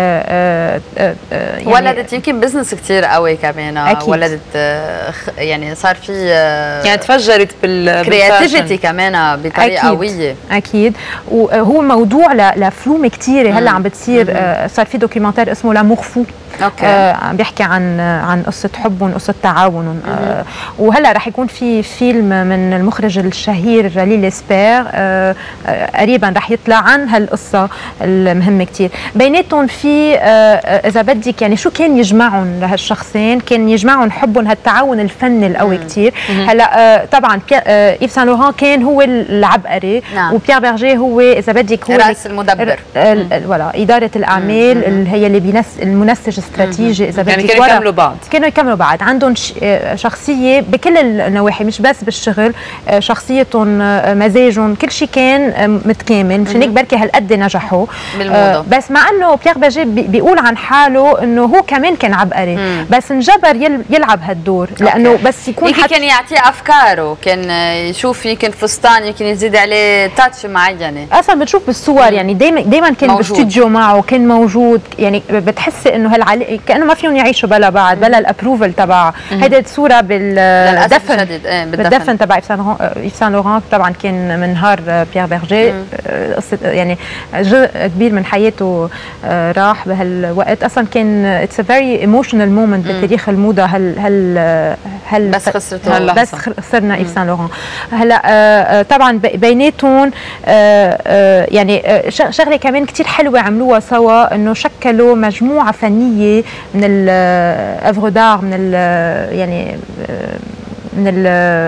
يعني ولدت يمكن بزنس كثير قوي كمان، ولدت يعني صار في يعني تفجرت بالكرياتيفيتي كمان بطريقه قويه. اكيد. وهو موضوع لفلوم كثيره كبيره هلا عم بتصير. صار في دوكيومنتير اسمه لامور فو، عم بيحكي عن قصه حبهم، قصه تعاونهم. وهلا رح يكون في فيلم من المخرج الشهير جالي ليسبير قريبا رح يطلع عن هالقصه المهمه كثير. بيناتهم في اذا بدك يعني شو كان يجمعهم لهالشخصين؟ كان يجمعهم حبهم هالتعاون الفني القوي كثير. هلا طبعا إيف سان لوران كان هو العبقري، وبيير بيرجي هو اذا بدك هو راس المدبر، ولا اداره الاعمال هي اللي المنسج الاستراتيجي اذا بدك. يعني كانوا يكملوا بعض، كانوا يكملوا بعض. عندهم شخصيه بكل النواحي، مش بس بالشغل، شخصيتهم، مزاجهم، كل شيء كان متكامل. مشان هيك بركي هالقد نجحوا بالموضوع. بس مع انه بيير بيرجي بيقول عن حاله انه هو كمان كان عبقري، بس انجبر يلعب هالدور لانه بس يكون كان يعطيه افكاره، كان يشوف يمكن فستان يمكن يزيد عليه تاتش معينه. اصلا بتشوف بالصور يعني دائما كان بالاستوديو معه، كان موجود. يعني بتحسي انه كانه ما فيهم يعيشوا بلا بعض بلا الابروفل تبعه. هيدي الصوره بالدفن بالدفن تبع إيف سان لوران طبعا كان من نهار بيير بيرجي. قصه يعني جزء كبير من حياته راح بهالوقت. اصلا كان اتس ا فيري ايموشنال مومنت بتاريخ الموضه. بس خسرته بس خسرنا إيف سان لوران. هلا طبعا بيناتهم يعني شغله كمان كثير حلوه عملوها سوا، انه شكلوا مجموعه فنيه من الافغو دار، من يعني من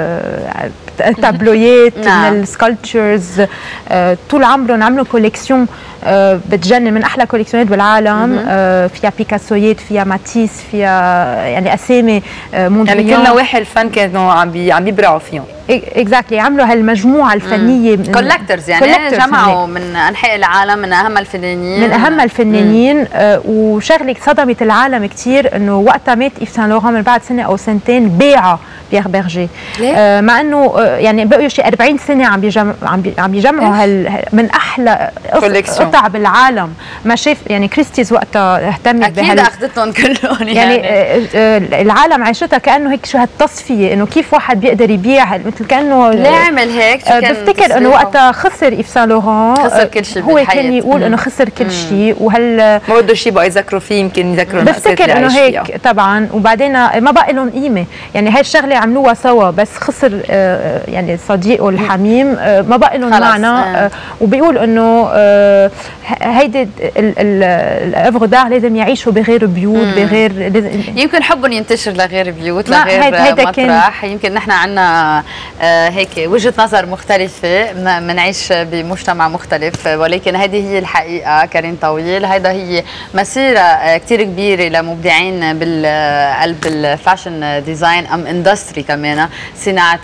التابلويات، من السكالبتشرز. طول عمرهم عملوا كوليكسيون بتجنن، من احلى كوليكسيونات بالعالم. فيها بيكاسويات، فيها ماتيس، فيها يعني اسامي مونديال. يعني كل نواحي الفن كانوا عم بيبرعوا فيهم. اكزاكتلي. عملوا هالمجموعه الفنيه كولكترز، يعني جمعوا من انحاء العالم من اهم الفنانين وشغله صدمت العالم كثير انه وقتها مات إيف سان لوران من بعد سنه او سنتين باع بيير بيرجي. مع انه يعني بقوا شي 40 سنه عم بيجمعوا من احلى قطع بالعالم. ما شاف يعني كريستيز وقتها اهتمت اكيد اخذتهم كلهم يعني العالم عاشتها كانه هيك شو هالتصفيه، انه كيف واحد بيقدر يبيع مثل كانه ليه عمل هيك. بفتكر انه وقتها خسر إيف سان لوران، خسر كل شيء هو كان يقول انه خسر كل شيء. ما بده شيء بقى يذكروا فيه، يمكن يذكروا بفتكر انه هيك طبعا. وبعدين ما بقى لهم قيمه، يعني هاي الشغله عملوها سوا، بس خسر يعني صديقه الحميم، ما بقى لهم معنى. وبيقول انه هيدي الافغو دار لازم يعيشوا بغير بيوت، بغير يمكن حبهم ينتشر لغير بيوت، لغير مطرح. يمكن نحن عندنا هيك وجهة نظر مختلفة، بنعيش بمجتمع مختلف، ولكن هذه هي الحقيقة. كريم طويل، هيدا هي مسيرة كتير كبيرة لمبدعين بالقلب الفاشن ديزاين ام اندستري كمان، صناعة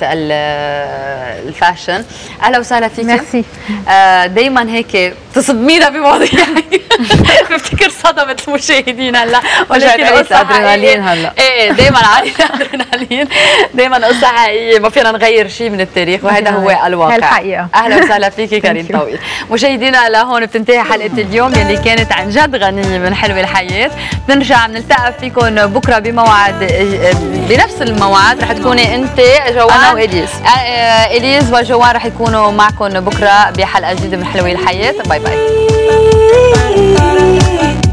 الفاشن. اهلا وسهلا فيك. ميرسي. دايما هيك تصدمينا بمواضيع بفتكر صدمت المشاهدين هلا، ولكن الادرينالين هلا ايه دايما عالي الادرينالين، دايما قصة حقيقية ما فينا نغير شيء من التاريخ، وهذا هو الواقع. الحقيقة. اهلا وسهلا فيكي كريم طويل. مشاهدينا لهون بتنتهي حلقة اليوم يلي كانت عن جد غنية من حلوة الحياة. بنرجع بنلتقى فيكم بكره بموعد بنفس الموعد، رح تكوني انت جوان انا واليز. اليز وجوان رح يكونوا معكم بكره بحلقة جديدة من حلوة الحياة. باي باي.